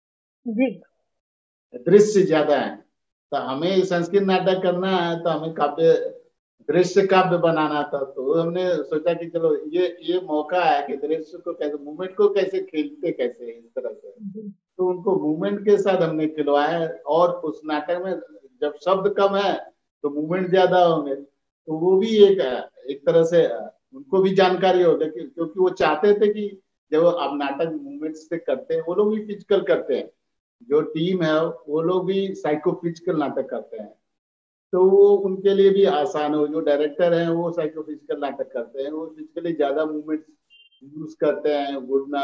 जी दृश्य ज्यादा है। तो हमें संस्कृत नाटक करना है तो हमें काव्य दृश्य काव्य बनाना था, तो हमने सोचा कि चलो ये ये मौका है कि दृश्य को कैसे मूवमेंट को कैसे खेलते कैसे इस तरह से, जी तो उनको मूवमेंट के साथ हमने खिलवाया। और उस नाटक में जब शब्द कम है तो मूवमेंट ज्यादा होंगे, तो वो भी एक एक तरह से उनको भी जानकारी हो गई, क्योंकि वो चाहते थे कि जब आप नाटक मूवमेंट से करते हैं वो लोग भी फिजिकल करते हैं, जो टीम है वो लोग भी साइको फिजिकल नाटक करते हैं, तो वो उनके लिए भी आसान हो। जो डायरेक्टर हैं वो साइको फिजिकल नाटक करते हैं, वो फिजिकली ज्यादा मूवमेंट यूज करते हैं, उड़ना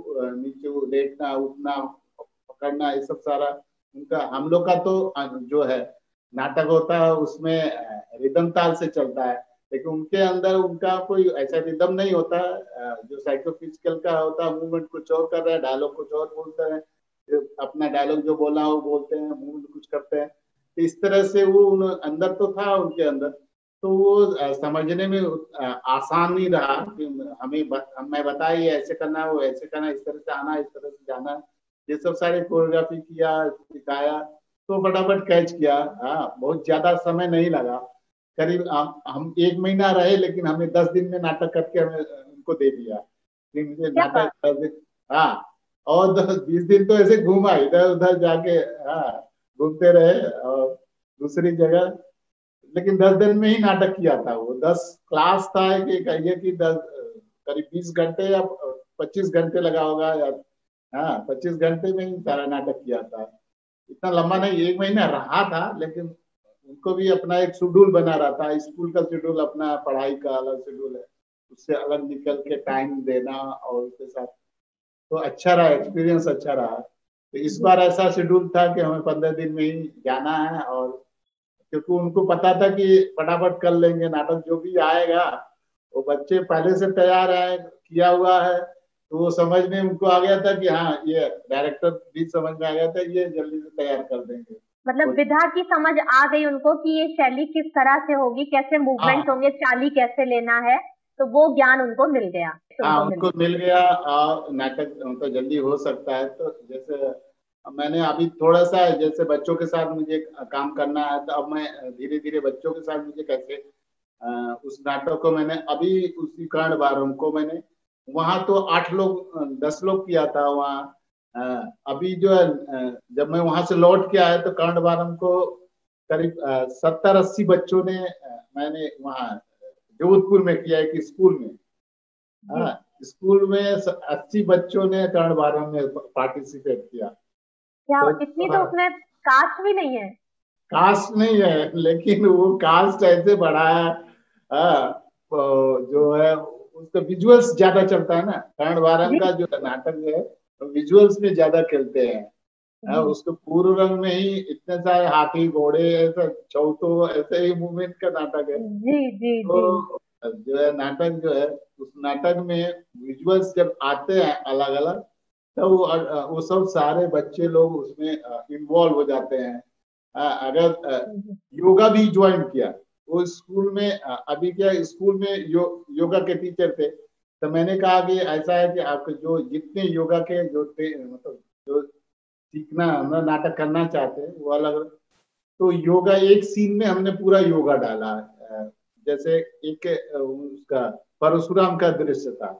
नीचे लेटना उठना पकड़ना ये सब सारा उनका। हम लोग का तो जो है नाटक होता है उसमें रिदम ताल से चलता है, लेकिन उनके अंदर उनका कोई ऐसा रिदम नहीं होता। जो साइको फिजिकल का होता है मूवमेंट कुछ और कर रहे हैं, डायलॉग कुछ और बोलते हैं, अपना डायलॉग जो बोला वो बोलते हैं, मूवमेंट कुछ करते हैं। इस तरह से वो उन अंदर तो था उनके अंदर, तो वो समझने में आसान नहीं रहा कि हमें ब, मैं बताया ये ऐसे करना है वो ऐसे करना, इस तरह से आना इस तरह से जाना, ये सब सारे कोरियोग्राफी किया सिखाया, तो फटाफट कैच किया। हाँ बहुत ज्यादा समय नहीं लगा, करीब हम, हम एक महीना रहे लेकिन हमें दस दिन में नाटक करके हमें उनको दे दिया कि मुझे क्या बात। नाटक। हाँ और दस बीस दिन तो ऐसे घूमा इधर उधर जाके, हाँ घूमते रहे और दूसरी जगह, लेकिन दस दिन में ही नाटक किया था। वो दस क्लास था कि कहिए कि दस करीब बीस घंटे या पच्चीस घंटे लगा होगा, या हाँ पच्चीस घंटे में ही सारा नाटक किया था। इतना लंबा नहीं, एक महीना रहा था, लेकिन उनको भी अपना एक शेड्यूल बना रहा था, स्कूल का शेड्यूल अपना, पढ़ाई का अलग शेड्यूल है, उससे अलग निकल के टाइम देना और उसके साथ, तो अच्छा रहा एक्सपीरियंस, अच्छा रहा। तो इस बार ऐसा शेड्यूल था कि हमें पंद्रह दिन में ही जाना है, और क्योंकि उनको पता था कि फटाफट कर लेंगे नाटक जो भी आएगा, वो बच्चे पहले से तैयार है किया हुआ है, तो वो समझ में उनको आ गया था कि हाँ ये डायरेक्टर भी समझ में आ गया था ये जल्दी से तैयार कर देंगे। मतलब विधा की समझ आ गई उनको कि ये शैली किस तरह से होगी, कैसे मूवमेंट हाँ होंगे, चाली कैसे लेना है, तो वो ज्ञान उनको मिल गया। हाँ उनको मिल उनको मिल गया, और नाटक तो जल्दी हो सकता है। तो जैसे मैंने अभी थोड़ा सा जैसे बच्चों के साथ मुझे काम करना है, तो अब मैं धीरे धीरे बच्चों के साथ मुझे कैसे अ, उस नाटक को मैंने अभी उसी कर्ण बारम को मैंने वहां तो आठ लोग दस लोग किया था वहाँ। अ, अभी जो है अ, जब मैं वहां से लौट के आया तो कर्ण बारम को करीब सत्तर अस्सी बच्चों ने अ, मैंने वहाँ जोधपुर में किया एक स्कूल में। जी हाँ स्कूल में अस्सी बच्चों ने कर्ण बारम में पार्टिसिपेट किया। क्या तो इतनी तो उसमें कास्ट भी नहीं है। कास्ट नहीं है, लेकिन वो कास्ट ऐसे बढ़ाया। हाँ तो जो है उसका विजुअल्स ज्यादा चलता है ना, कर्ण बारम जी का जो नाटक है विजुअल्स में ज्यादा खेलते हैं। हाँ, जी उसको पूर्व रंग में ही इतने सारे हाथी घोड़े ऐसा चौथो ऐसे ही मूवमेंट का नाटक है। जी जी जी तो जो है नाटक जो है उस नाटक में विजुअल्स जब आते हैं अलग अलग, तो वो वो सब सारे बच्चे लोग उसमें इन्वॉल्व हो जाते हैं। अ, अगर अ, जी योगा भी ज्वाइन किया वो स्कूल में। अ, अभी क्या स्कूल में यो, योगा के टीचर थे, तो मैंने कहा कि ऐसा है कि आप जो जितने योगा के जो थे मतलब जो सीखना हम नाटक करना चाहते हैं वो अलग अलग, तो योगा एक सीन में हमने पूरा योगा डाला। अ, जैसे एक अ, उसका परशुराम का दृश्य था।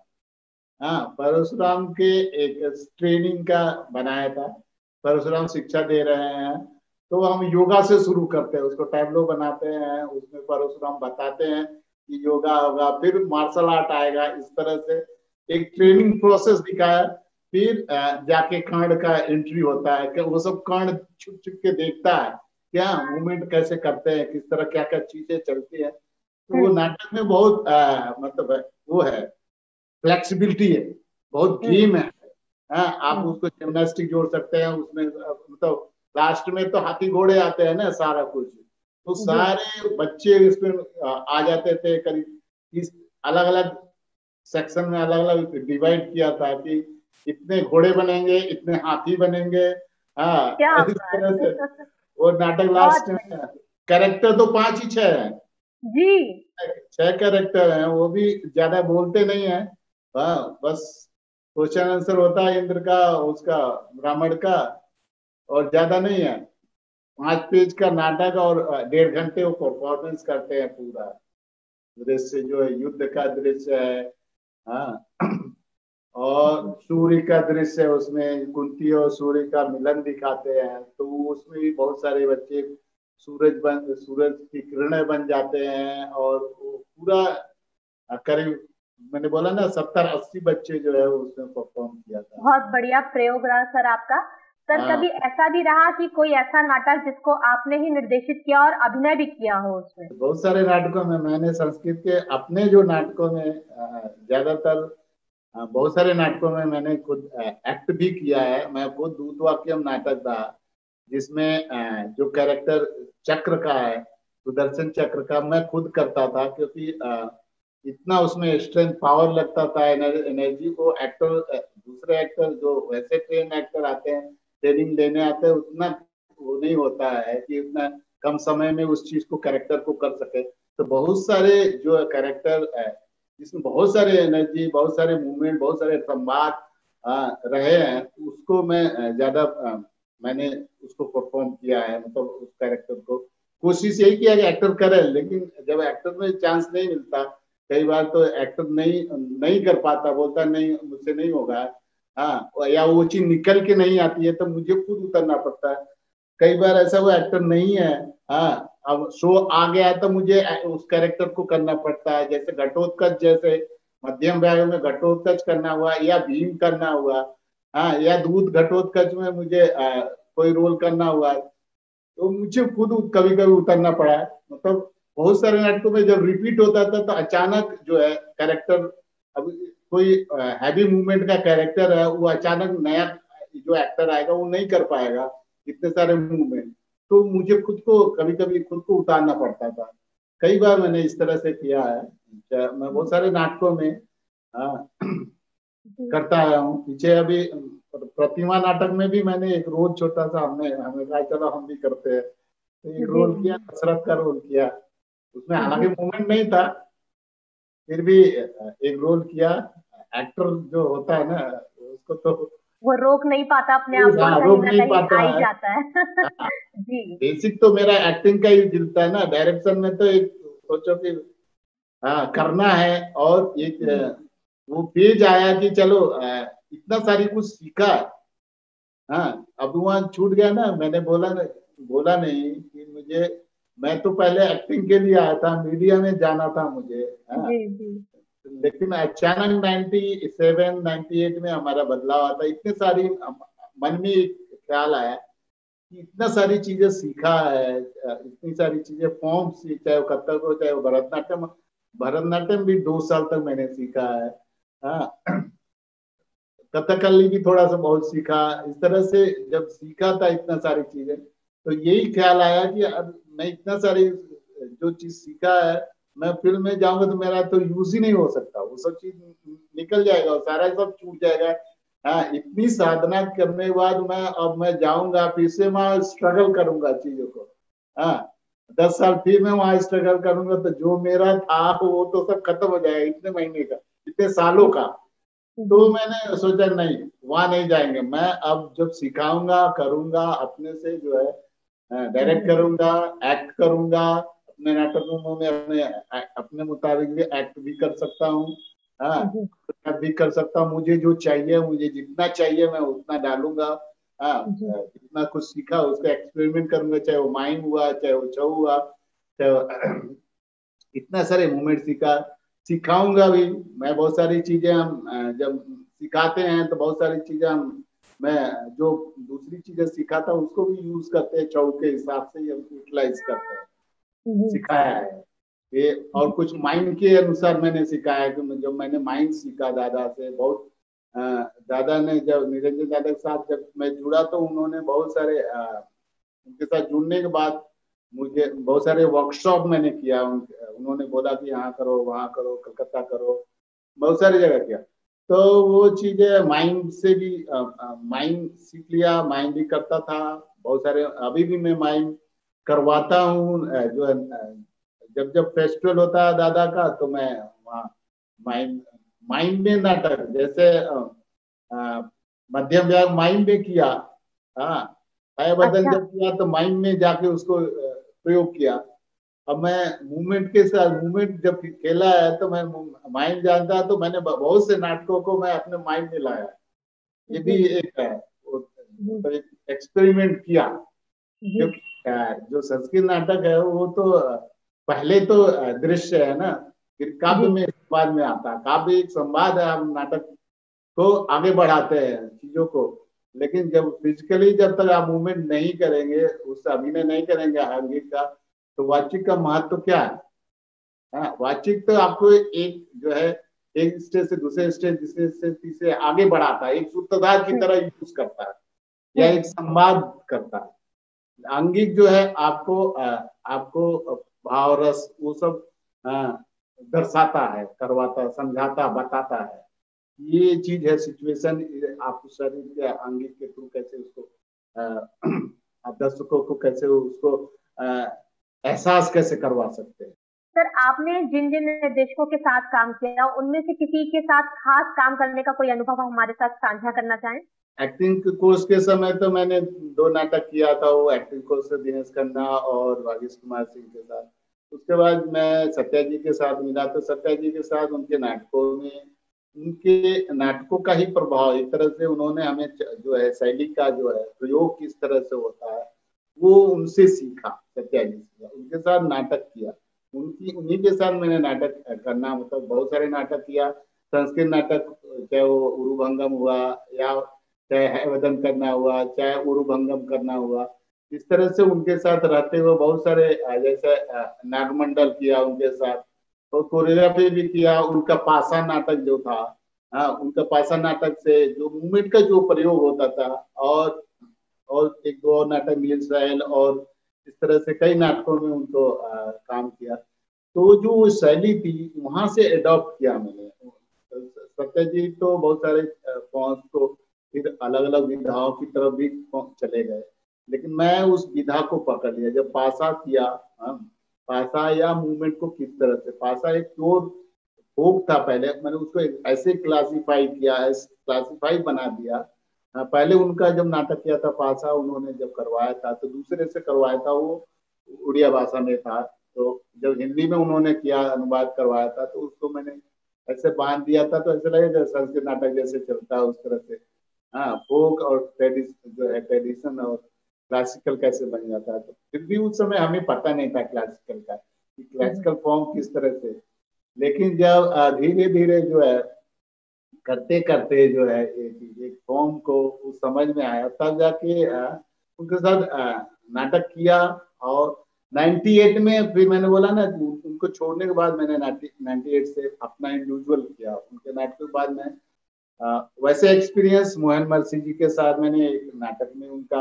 हाँ परशुराम के एक ट्रेनिंग का बनाया था, परशुराम शिक्षा दे रहे हैं, तो हम योगा से शुरू करते हैं, उसको टैबलो बनाते हैं, उसमें परशुराम बताते हैं कि योगा होगा फिर मार्शल आर्ट आएगा, इस तरह से एक ट्रेनिंग प्रोसेस दिखाया। फिर अ, जाके कर्ण का एंट्री होता है कि वो सब कर्ण छुप छुप के देखता है क्या मूवमेंट कैसे करते हैं, किस तरह क्या क्या चीजें चलती है। तो वो हम्म नाटक में बहुत अ, मतलब है, वो है फ्लेक्सिबिलिटी है, बहुत हम्म गेम है। हाँ आप हम्म उसको जिम्नास्टिक जोड़ सकते हैं उसमें, मतलब लास्ट में तो हाथी घोड़े आते हैं ना सारा कुछ, तो सारे बच्चे इसमें आ जाते थे। करीब इस अलग अलग सेक्शन में अलग अलग डिवाइड किया था कि इतने घोड़े बनेंगे, इतने हाथी बनेंगे। हाँ, क्या इस तरह से बात। वो नाटक लास्ट बहुत में। कैरेक्टर तो पांच ही छह हैं, जी छह कैरेक्टर हैं, वो भी ज्यादा बोलते नहीं है। हाँ, बस क्वेश्चन आंसर होता है इंद्र का, उसका, ब्राह्मण का, और ज्यादा नहीं है। पांच पेज का नाटक और डेढ़ घंटे वो परफॉर्मेंस करते हैं। पूरा दृश्य जो है युद्ध का दृश्य है। हाँ, और सूर्य का दृश्य है, उसमें कुंती और सूर्य का मिलन दिखाते हैं। तो उसमें भी बहुत सारे बच्चे सूरज बन सूरज की किरणें बन जाते हैं। और वो पूरा करीब, मैंने बोला ना, सत्तर अस्सी बच्चे जो है उसमें परफॉर्म किया था। बहुत बढ़िया प्रयोग रहा सर आपका। सर हाँ, कभी ऐसा भी रहा कि कोई ऐसा नाटक जिसको आपने ही निर्देशित किया और अभिनय भी किया हो उसमें? बहुत सारे नाटकों में मैंने संस्कृत के अपने जो नाटकों में अ, ज्यादातर अ, बहुत सारे नाटकों में मैंने खुद एक्ट भी किया है। मैं खुद दूतवाक्यम नाटक था, जिसमें अ, जो कैरेक्टर चक्र का है, सुदर्शन चक्र का, मैं खुद करता था। क्योंकि अ, इतना उसमें स्ट्रेंथ पावर लगता था, एनर्जी को एक्टर, दूसरे एक्टर जो वैसे ट्रेन एक्टर आते हैं, ट्रेनिंग लेने आते हैं, उतना वो नहीं होता है कि उतना कम समय में उस चीज को, कैरेक्टर को कर सके। तो बहुत सारे जो कैरेक्टर है जिसमें बहुत सारे एनर्जी, बहुत सारे मूवमेंट, बहुत सारे संवाद आ, रहे हैं, उसको मैं अ, ज्यादा अ, मैंने उसको परफॉर्म किया है। मतलब उस कैरेक्टर को कोशिश यही किया कि एक्टर करे, लेकिन जब एक्टर में चांस नहीं मिलता, कई बार तो एक्टर नहीं नहीं कर पाता, बोलता नहीं मुझसे नहीं होगा। हाँ, या वो चीज निकल के नहीं आती है, तो मुझे खुद उतरना पड़ता है। कई बार ऐसा वो एक्टर नहीं है। हाँ, अब शो आ गया है तो मुझे उस कैरेक्टर को करना पड़ता है। जैसे घटोत्कच, जैसे मध्यम व्याय में घटोत्कच करना हुआ, या भीम करना हुआ। हाँ, या दूध घटोत्कच में मुझे आ, कोई रोल करना हुआ, तो मुझे खुद कभी कभी उतरना पड़ा है। मतलब बहुत सारे नाटकों में जब रिपीट होता था तो अचानक जो है कैरेक्टर, अब कोई हैवी मूवमेंट का कैरेक्टर है, वो अचानक नया जो एक्टर आएगा वो नहीं कर पाएगा इतने सारे मूवमेंट। तो मुझे खुद को कभी कभी खुद को उतारना पड़ता था। कई बार मैंने इस तरह से किया है। मैं बहुत सारे नाटकों में हाँ, करता आया हूँ। पीछे अभी प्रतिमा नाटक में भी मैंने एक रोल छोटा सा, हमने हमें कहा चलो हम भी करते हैं, तो एक जी रोल किया, दशरथ का रोल किया। उसमें जी हालांकि मूवमेंट नहीं था, फिर भी एक रोल किया। एक्टर जो होता है ना, उसको तो वो रोक नहीं पाता अपने आप को और हाँ, कहीं रोक ना नहीं कहीं पाता आ ही है। जाता है। जी बेसिक तो मेरा एक्टिंग का ही दिलता है ना, डायरेक्शन में तो एक सोचो कि हाँ करना है। और एक जी वो पेज आया कि चलो इतना सारी कुछ सीखा। हाँ, अब वहां छूट गया ना, मैंने बोला ना, बोला नहीं कि मुझे, मैं तो पहले एक्टिंग के लिए आया था, मीडिया में जाना था मुझे। हाँ, जी जी लेकिन अचानक नाइन्टी सेवन नाइन्टी एट में हमारा बदलाव आता, इतने सारी मन में एक ख्याल आया कि इतना सारी चीजें सीखा है, इतनी सारी चीजें फॉर्म सीख, चाहे वो कथक हो, चाहे वो भरतनाट्यम। भरतनाट्यम भी दो साल तक मैंने सीखा है। हाँ, कथकली भी थोड़ा सा बहुत सीखा। इस तरह से जब सीखा था इतना सारी चीजें, तो यही ख्याल आया कि अब मैं इतना सारी जो चीज सीखा है, मैं फिल्म में जाऊंगा तो मेरा तो यूज ही नहीं हो सकता, वो सब चीज निकल जाएगा और सारा सब छूट जाएगा। हाँ, इतनी साधना करने के बाद मैं, अब मैं जाऊंगा फिर से मैं स्ट्रगल करूंगा चीजों को। हाँ, दस साल फिर मैं वहां स्ट्रगल करूंगा, तो जो मेरा था वो तो सब खत्म हो जाएगा इतने महीने का, इतने सालों का। तो जी मैंने सोचा नहीं, वहां नहीं जाएंगे। मैं अब जब सिखाऊंगा, करूंगा अपने से, जो है डायरेक्ट जी करूंगा, एक्ट करूंगा अपने नाटकों में, अपने अपने मुताबिक भी एक्ट भी कर सकता हूँ। हाँ, जी मैं भी कर सकता हूँ। मुझे जो चाहिए, मुझे जितना चाहिए मैं उतना डालूंगा। हाँ, जी जितना कुछ सीखा उसका एक्सपेरिमेंट करूंगा, चाहे वो माइम हुआ, चाहे वो छऊ हुआ, चाहे वो इतना सारे मूवमेंट सीखा, सिखाऊंगा भी। मैं बहुत सारी चीजें, हम अ, जब सिखाते हैं तो बहुत सारी चीजें हम, मैं जो दूसरी चीजें सिखाता हूँ उसको भी यूज करते हैं, चौक के हिसाब से हम यूटिलाइज करते हैं, जी सिखाया है ये। और कुछ माइंड के अनुसार मैंने सिखाया है कि जब मैंने माइंड सीखा दादा से बहुत, अ, दादा ने, जब निरंजन दादा के साथ जब मैं जुड़ा तो उन्होंने बहुत सारे अ, उनके साथ जुड़ने के बाद मुझे बहुत सारे वर्कशॉप मैंने किया, उन, उन्होंने बोला कि यहाँ करो, वहाँ करो, कलकत्ता करो, बहुत सारी जगह किया। तो वो चीजें माइंड से भी, माइंड सीख लिया, माइंड भी करता था बहुत सारे। अभी भी मैं माइंड करवाता हूँ, जो है जब जब फेस्टिवल होता है दादा का, तो मैं वहाँ माइंड माइंड में नाटक, जैसे मध्यम व्याग माइंड में किया, हाँ, है बदल अच्छा। जब किया तो माइंड में जाके उसको प्रयोग किया। अब मैं मूवमेंट के साथ, मूवमेंट जब खेला है तो मैं माइंड जानता, तो मैंने बहुत से नाटकों को मैं अपने माइंड में लाया। ये भी एक है, तो एक एक्सपेरिमेंट किया। क्योंकि जो संस्कृत नाटक है वो तो पहले तो दृश्य है ना, फिर काव्य में संवाद में आता है। काव्य एक संवाद है, हम नाटक को आगे बढ़ाते हैं चीजों को। लेकिन जब फिजिकली जब तक आप मूवमेंट नहीं करेंगे, उससे अभिनय नहीं करेंगे आंगिक का, तो वाचिक का महत्व तो क्या है? हाँ, वाचिक तो आपको एक जो है एक स्टेज से दूसरे स्टेज, दूसरे स्टेज तीसरे आगे बढ़ाता है, एक सूत्रधार की तरह यूज करता है, या एक संवाद करता है। आंगिक जो है आपको आपको भाव रस वो सब दर्शाता है, करवाता, समझाता, बताता है। ये चीज है सिचुएशन, आप शरीर के आंगिक के थ्रू कैसे उसको दर्शकों को कैसे उसको एहसास कैसे करवा सकते हैं। सर, आपने जिन जिन निर्देशकों के साथ काम किया, उनमें से किसी के साथ खास काम करने का कोई अनुभव हमारे साथ साझा करना चाहें? एक्टिंग कोर्स के समय तो मैंने दो नाटक किया था, वो एक्टिंग कोर्स से दिनेश खन्ना और भागेश कुमार सिंह के साथ। उसके बाद मैं सत्या जी के साथ मिला, तो सत्या जी के साथ उनके नाटकों में, उनके नाटकों का ही प्रभाव, एक तरह से उन्होंने हमें जो है शैली का जो है प्रयोग किस तरह से होता है वो उनसे सीखा। सत्या जी से उनके साथ नाटक किया, उनकी उन्हीं के साथ मैंने नाटक करना, मतलब बहुत सारे नाटक किया। संस्कृत नाटक, चाहे वो उरुभंगम हुआ, या चाहे है वदन करना हुआ, चाहे उरुभंगम करना हुआ, इस तरह से उनके साथ रहते हुए बहुत सारे, जैसे नागमंडल किया उनके साथ, तो कोरियोग्राफी भी किया। उनका पासा नाटक जो था, हाँ, उनका पासा नाटक से जो मूवमेंट का जो प्रयोग होता था, और और एक दो और नाटक मिलिंद साहिल और इस तरह से कई नाटकों में उनको आ, काम किया। तो जो शैली थी वहां से अडॉप्ट किया मैंने। सत्या जी तो बहुत सारे फॉर्म्स को फिर अलग अलग विधाओं की तरफ भी चले गए, लेकिन मैं उस विधा को पकड़ लिया जब पासा किया। हाँ, पासा या मूवमेंट को किस तरह से, पासा एक प्योर फोक था, पहले मैंने उसको ऐसे क्लासिफाई किया, क्लासिफाई बना दिया। पहले उनका जब नाटक किया था पासा, उन्होंने जब करवाया था तो दूसरे से करवाया था, वो उड़िया भाषा में था। तो जब हिंदी में उन्होंने किया, अनुवाद करवाया था, तो उसको मैंने ऐसे बांध दिया था, तो ऐसे लगे संस्कृत नाटक जैसे चलता है उस तरह से। हाँ, फोक और ट्रेडिशन जो है, ट्रेडिशन और क्लासिकल कैसे बन जाता है। तो फिर भी उस समय हमें पता नहीं था क्लासिकल का, कि क्लासिकल फॉर्म किस तरह से। लेकिन जब धीरे धीरे जो है करते करते जो है एक, एक फॉर्म को समझ में आया, तब जाके उनके साथ नाटक किया। और अट्ठानवे में फिर मैंने बोला ना, उनको छोड़ने के बाद मैंने अट्ठानवे से अपना इंडिविजुअल किया। उनके नाटक के बाद मैं आ, वैसे एक्सपीरियंस मोहन मर्सी जी के साथ मैंने एक नाटक में उनका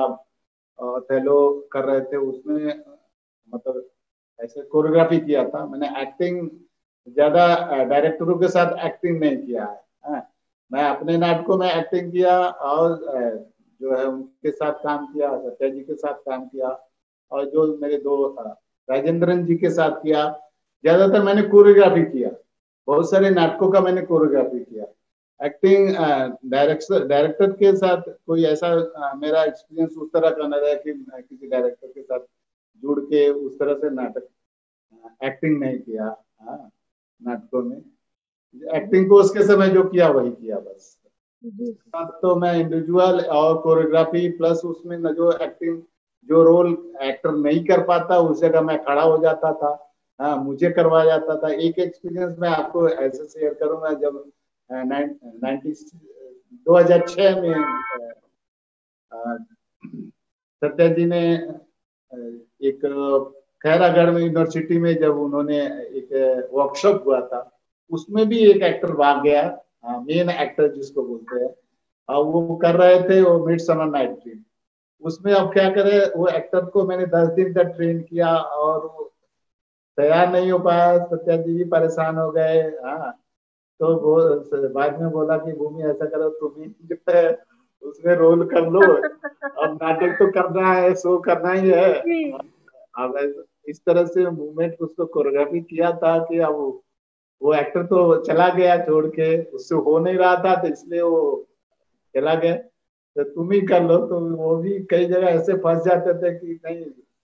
फेलो कर रहे थे, उसमें मतलब ऐसे कोरियोग्राफी किया था मैंने। एक्टिंग ज्यादा डायरेक्टरों के साथ एक्टिंग नहीं किया है, है? मैं अपने नाटकों में एक्टिंग किया, और जो है उनके साथ काम किया, सत्या जी के साथ काम किया, और जो मेरे दो राजेंद्रन जी के साथ किया। ज्यादातर मैंने कोरियोग्राफी किया, बहुत सारे नाटकों का मैंने कोरियोग्राफी किया। एक्टिंग डायरेक्टर डायरेक्टर के साथ कोई ऐसा आ, मेरा एक्सपीरियंस उस तरह का न रहा कि मैं किसी डायरेक्टर के साथ जुड़ के उस तरह से नाटक एक्टिंग नहीं किया। हाँ, नाटकों में एक्टिंग को उसके समय जो किया वही किया बस। साथ तो मैं इंडिविजुअल और कोरियोग्राफी प्लस उसमें न जो एक्टिंग, जो रोल एक्टर नहीं कर पाता उस जगह मैं खड़ा हो जाता था। हाँ, मुझे करवाया जाता था। एक एक्सपीरियंस मैं आपको ऐसे शेयर करूंगा, जब नाइन्टी दो हजार छह में सत्या जी ने एक खैरागढ़ में यूनिवर्सिटी में जब उन्होंने एक वर्कशॉप हुआ था, उसमें भी एक एक्टर भाग गया, मेन एक्टर जिसको बोलते हैं, और वो कर रहे थे वो मिडसमर नाइट ड्रीम। उसमें अब क्या करे, वो एक्टर को मैंने दस दिन तक ट्रेन किया और वो तैयार नहीं हो पाया, सत्या जी भी परेशान हो गए। हाँ, तो वो बाद में बोला कि भूमि ऐसा करो, तुम ही जो है उसमें रोल कर लो, अब नाटक तो करना है, शो करना ही है। जी अब इस तरह से मूवमेंट उसको कोरियोग्राफी किया था कि अब वो एक्टर तो चला गया छोड़ के, उससे हो नहीं रहा था, तो इसलिए वो चला गया। तो तुम ही कर लो, तो वो भी कई जगह ऐसे फंस जाते थे कि नहीं,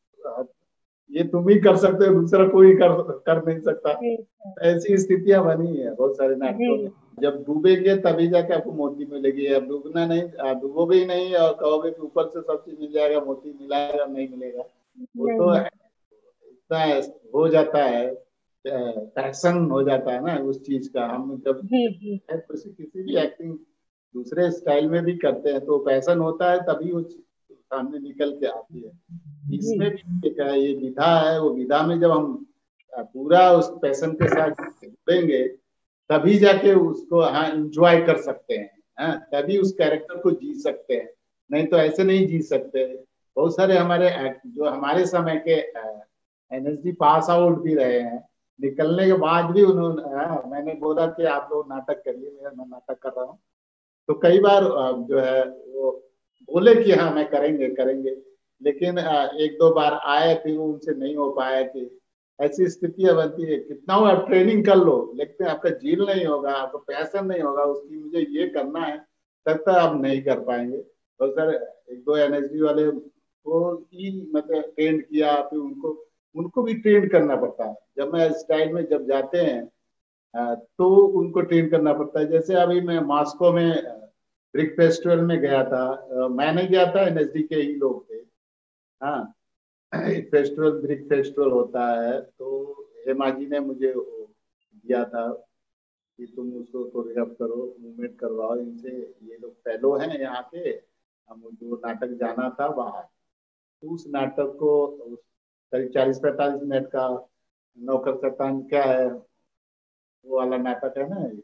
ये तुम ही कर सकते हो, दूसरा कोई कर कर नहीं सकता। जी सर, ऐसी स्थितियां बनी है बहुत सारे जी नाटकों में। जब डूबेंगे तभी जाके आपको मोती मिलेगी, अब डूबना नहीं, आप डूबोगे ही नहीं और कहोगे कि ऊपर से सब चीज मिल जाएगा, मोती मिलाएगा नहीं मिलेगा। वो नहीं तो मिल। इतना हो जाता है, पैशन हो जाता है ना उस चीज का। हम जब जी जी किसी किसी भी एक्टिंग दूसरे स्टाइल में भी करते हैं तो पैशन होता है, तभी वो चीज़ सामने निकल के आती है। जी इसमें भी एक है, ये विधा है, वो विधा में जब हम पूरा उस पैशन के साथ जुड़ेंगे तभी जाके उसको हाँ इंजॉय कर सकते हैं। हाँ, तभी उस कैरेक्टर को जी सकते हैं, नहीं तो ऐसे नहीं जी सकते। बहुत सारे हमारे act- जो हमारे समय के एनएसडी पास आउट भी रहे हैं, निकलने के बाद भी उन्होंने हाँ, मैंने बोला कि आप लोग नाटक करिए, मेरा मैं नाटक कर रहा हूँ। तो कई बार अ, जो है वो बोले कि हाँ मैं करेंगे करेंगे, लेकिन अ, एक दो बार आए, फिर वो उनसे नहीं हो पाया। कि ऐसी स्थितियां बनती है, कितना हो आप ट्रेनिंग कर लो, लेकिन आपका जील नहीं होगा, आपका पैशन नहीं होगा उसकी मुझे ये करना है, तब तक आप नहीं कर पाएंगे। तो सर एक दो एनएसडी वाले को ही मतलब ट्रेन किया, फिर उनको उनको भी ट्रेन करना पड़ता है। जब मैं स्टाइल में जब जाते हैं अ, तो उनको ट्रेन करना पड़ता है। जैसे अभी मैं मॉस्को में ब्रिक फेस्टिवल में गया था, अ, मैं नहीं गया था, एनएसडी के ही लोग थे। हाँ, एक फेस्टिवल ब्रिक फेस्टिवल होता है, तो हेमा जी ने मुझे वो दिया था कि तुम उसको कोरियोग्राफ करो, मूवमेंट करवाओ इनसे, ये लोग फेलो हैं यहाँ के। हम जो नाटक जाना था बाहर, तो उस नाटक को उस करीब चालीस पैंतालीस मिनट का नौकर शैतान क्या है वो वाला नाटक है ना,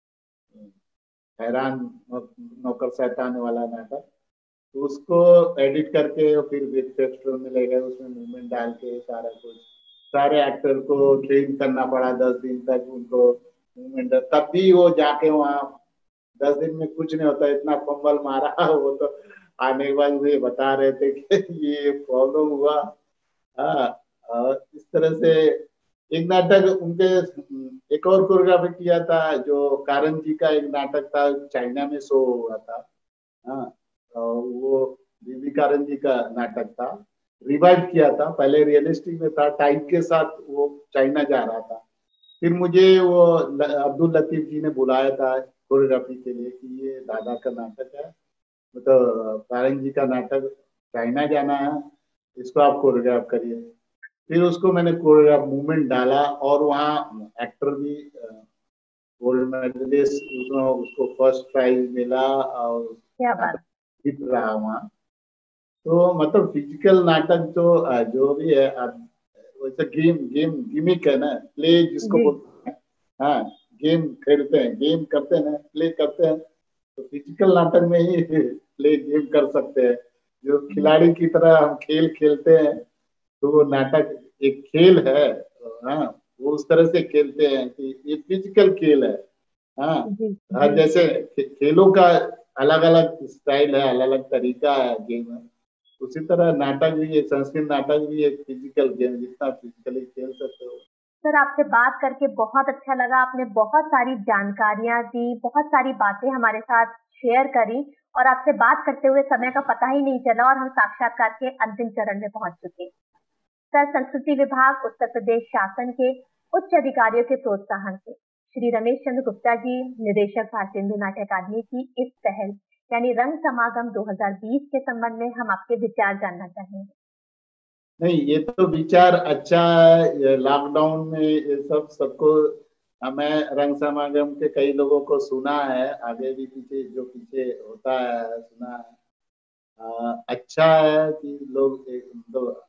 हैरान नौकर शैतान वाला नाटक, तो उसको एडिट करके और फिर बिग फेस्टिवल में ले गए, उसमें मूवमेंट डाल के सारा कुछ, सारे एक्टर को ट्रेन करना पड़ा दस दिन तक उनको मूवमेंट, तब भी वो जाके वहाँ दस दिन में कुछ नहीं होता, इतना फंबल मारा वो तो आने के बाद मुझे बता रहे थे कि ये प्रॉब्लम हुआ। हाँ, और इस तरह से एक नाटक उनके, एक और कोरियोग्राफी किया था जो कारण जी का एक नाटक था, चाइना में शो हुआ था। हाँ, और वो बीबी कारण जी का नाटक था, रिवाइव किया था, पहले रियलिस्टिक में था, टाइम के साथ वो चाइना जा रहा था। फिर मुझे वो ल- अब्दुल लतीफ जी ने बुलाया था कोरियोग्राफी के लिए कि ये दादा का नाटक है, मतलब कारण जी का नाटक, चाइना जाना है, इसको आप कोरियोग्राफ करिए। फिर उसको मैंने कोरियोग्राफ मूवमेंट डाला और वहाँ एक्टर भी गोल्ड मेडलिस्ट, उसमें उसको फर्स्ट प्राइज मिला और क्या नाटक बात। हिट रहा वहाँ। तो मतलब फिजिकल नाटक जो अ, जो भी है अ, वैसे गेम गेम गिमिक है ना, प्ले जिसको जी बोलते हैं। हाँ, गेम खेलते हैं, गेम करते हैं ना, प्ले करते हैं, तो फिजिकल नाटक में ही प्ले गेम कर सकते हैं। जो खिलाड़ी की तरह हम खेल खेलते हैं, तो वो नाटक एक खेल है। हाँ, वो उस तरह से खेलते हैं कि ये फिजिकल खेल है। हाँ, जी हर जी जैसे खे, खेलों का अलग अलग स्टाइल है, अलग अलग तरीका है गेम है, उसी तरह नाटक भी है, संस्कृत नाटक भी एक फिजिकल गेम, जितना फिजिकली खेल सकते हो। सर, आपसे बात करके बहुत अच्छा लगा। आपने बहुत सारी जानकारियां दी, बहुत सारी बातें हमारे साथ शेयर करी, और आपसे बात करते हुए समय का पता ही नहीं चला और हम साक्षात्कार के अंतिम चरण में पहुंच चुके। सर, संस्कृति विभाग उत्तर प्रदेश शासन के उच्च अधिकारियों के प्रोत्साहन से श्री रमेश चंद्र गुप्ता जी, निदेशक भारतेंदु नाट्य अकादमी की इस पहल यानी रंग समागम दो हज़ार बीस के संबंध में हम आपके विचार जानना चाहेंगे। नहीं, ये तो विचार अच्छा है, ये लॉकडाउन में ये सब सबको, हमें रंग समागम के कई लोगों को सुना है, आगे भी पीछे जो पीछे होता है सुना है। अ, अच्छा है कि लोग एक मतलब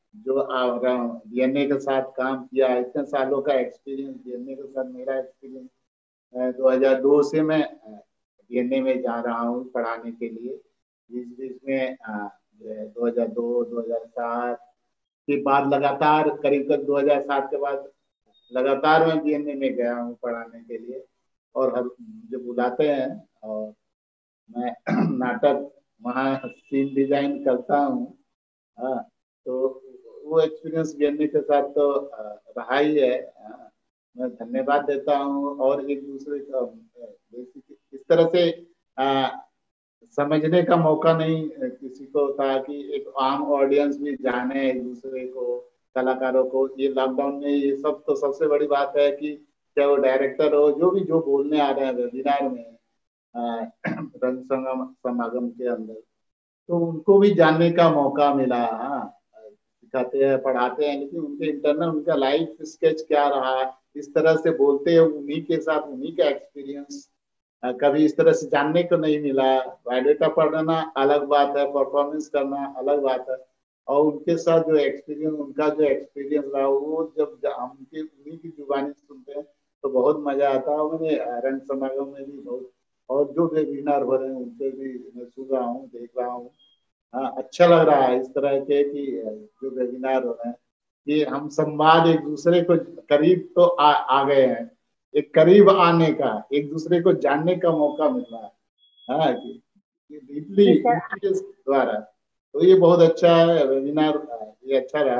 जो डीएनए के साथ काम किया, इतने सालों का एक्सपीरियंस डीएनए के साथ, मेरा एक्सपीरियंस दो हज़ार दो से मैं डीएनए में जा रहा हूँ पढ़ाने के लिए। बीच बीच में जो है दो हज़ार दो दो हज़ार सात के बाद लगातार करीब करीब दो हज़ार सात के बाद लगातार मैं बीएनए में गया हूँ पढ़ाने के लिए, और हर मुझे बुलाते हैं और मैं नाटक वहाँ सीन डिजाइन करता हूँ। हाँ, तो वो एक्सपीरियंस बीएनए के साथ तो अ, रहा ही है। हाँ, मैं धन्यवाद देता हूँ, और एक दूसरे का बेसिक इस तरह से आ, समझने का मौका नहीं किसी को था कि एक आम ऑडियंस भी जाने एक दूसरे को, कलाकारों को। ये लॉकडाउन में ये सब तो सबसे बड़ी बात है कि चाहे वो डायरेक्टर हो, जो भी जो बोलने आ रहे हैं वेबिनार में, आ, रंग संगम समागम के अंदर, तो उनको भी जानने का मौका मिला। हाँ, सिखाते हैं पढ़ाते हैं, लेकिन उनके इंटरनल उनका लाइफ स्केच क्या रहा, इस तरह से बोलते हैं उन्हीं के साथ, उन्हीं का एक्सपीरियंस कभी इस तरह से जानने को नहीं मिला। बायोडेटा पढ़ना अलग बात है, परफॉर्मेंस करना अलग बात है, और उनके साथ जो एक्सपीरियंस उनका जो एक्सपीरियंस रहा, वो जब हम उनकी उन्हीं की जुबानी सुनते हैं तो बहुत मजा आता है। मैंने रंग समागम में भी बहुत, और जो वेबिनार हो रहे हैं उनसे भी मैं सुन रहा हूँ, देख रहा हूँ। हाँ, अच्छा लग रहा है इस तरह के कि जो वेबिनार हो रहे हैं कि हम संवाद एक दूसरे को करीब तो आ, आ गए हैं, एक करीब आने का, एक दूसरे को जानने का मौका मिल रहा है। हाँ, कि डीपली जी सर। इनके द्वारा, तो ये बहुत अच्छा है वेबिनार, ये अच्छा रहा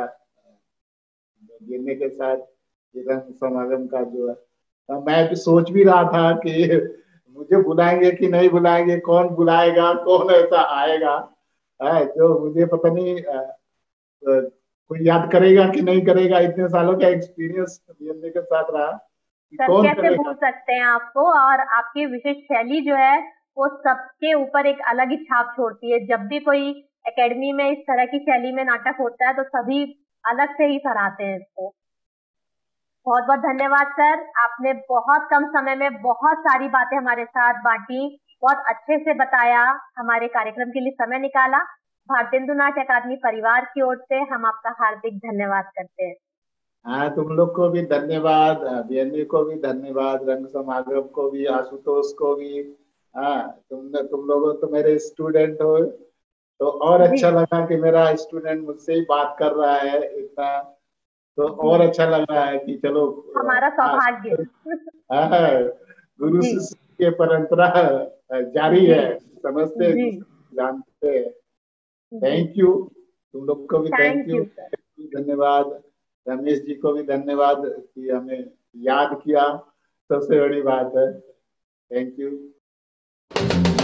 गिरने के साथ। ये रंग समागम का जो है, मैं भी सोच भी रहा था कि मुझे बुलाएंगे कि नहीं बुलाएंगे, कौन बुलाएगा, कौन ऐसा आएगा है जो मुझे पता नहीं आ, आ, कोई याद करेगा कि नहीं करेगा। इतने सालों का एक्सपीरियंस गिरने के साथ रहा कि सर कौन कैसे भूल करेगा। सकते हैं आपको, और आपकी विशेष शैली जो है वो सबके ऊपर एक अलग ही छाप छोड़ती है। जब भी कोई एकेडमी में इस तरह की शैली में नाटक होता है तो सभी अलग से ही सराहते हैं इसको। बहुत बहुत धन्यवाद सर, आपने बहुत कम समय में बहुत सारी बातें हमारे साथ बांटी, बहुत अच्छे से बताया, हमारे कार्यक्रम के लिए समय निकाला। भारतेंदु नाट्य अकादमी परिवार की ओर से हम आपका हार्दिक धन्यवाद करते हैं। हाँ, तुम लोग को भी धन्यवाद, बीएनए को भी धन्यवाद, रंग समागम को भी, आशुतोष को भी। हाँ, तुम तुम लोग तो मेरे स्टूडेंट हो, तो और जी अच्छा लगा कि मेरा स्टूडेंट मुझसे ही बात कर रहा है इतना, तो जी, और अच्छा लग रहा है कि चलो। हमारा हाँ, सौभाग्य। हाँ, गुरु जी शिष्य की परंपरा जारी जी है, समझते एक जी दूसरे को जानते हैं। जी। थैंक यू, तुम लोग को भी thank thank you, you sir. धन्यवाद। रमेश जी को भी धन्यवाद कि हमें याद किया, सबसे बड़ी बात है। Thank you.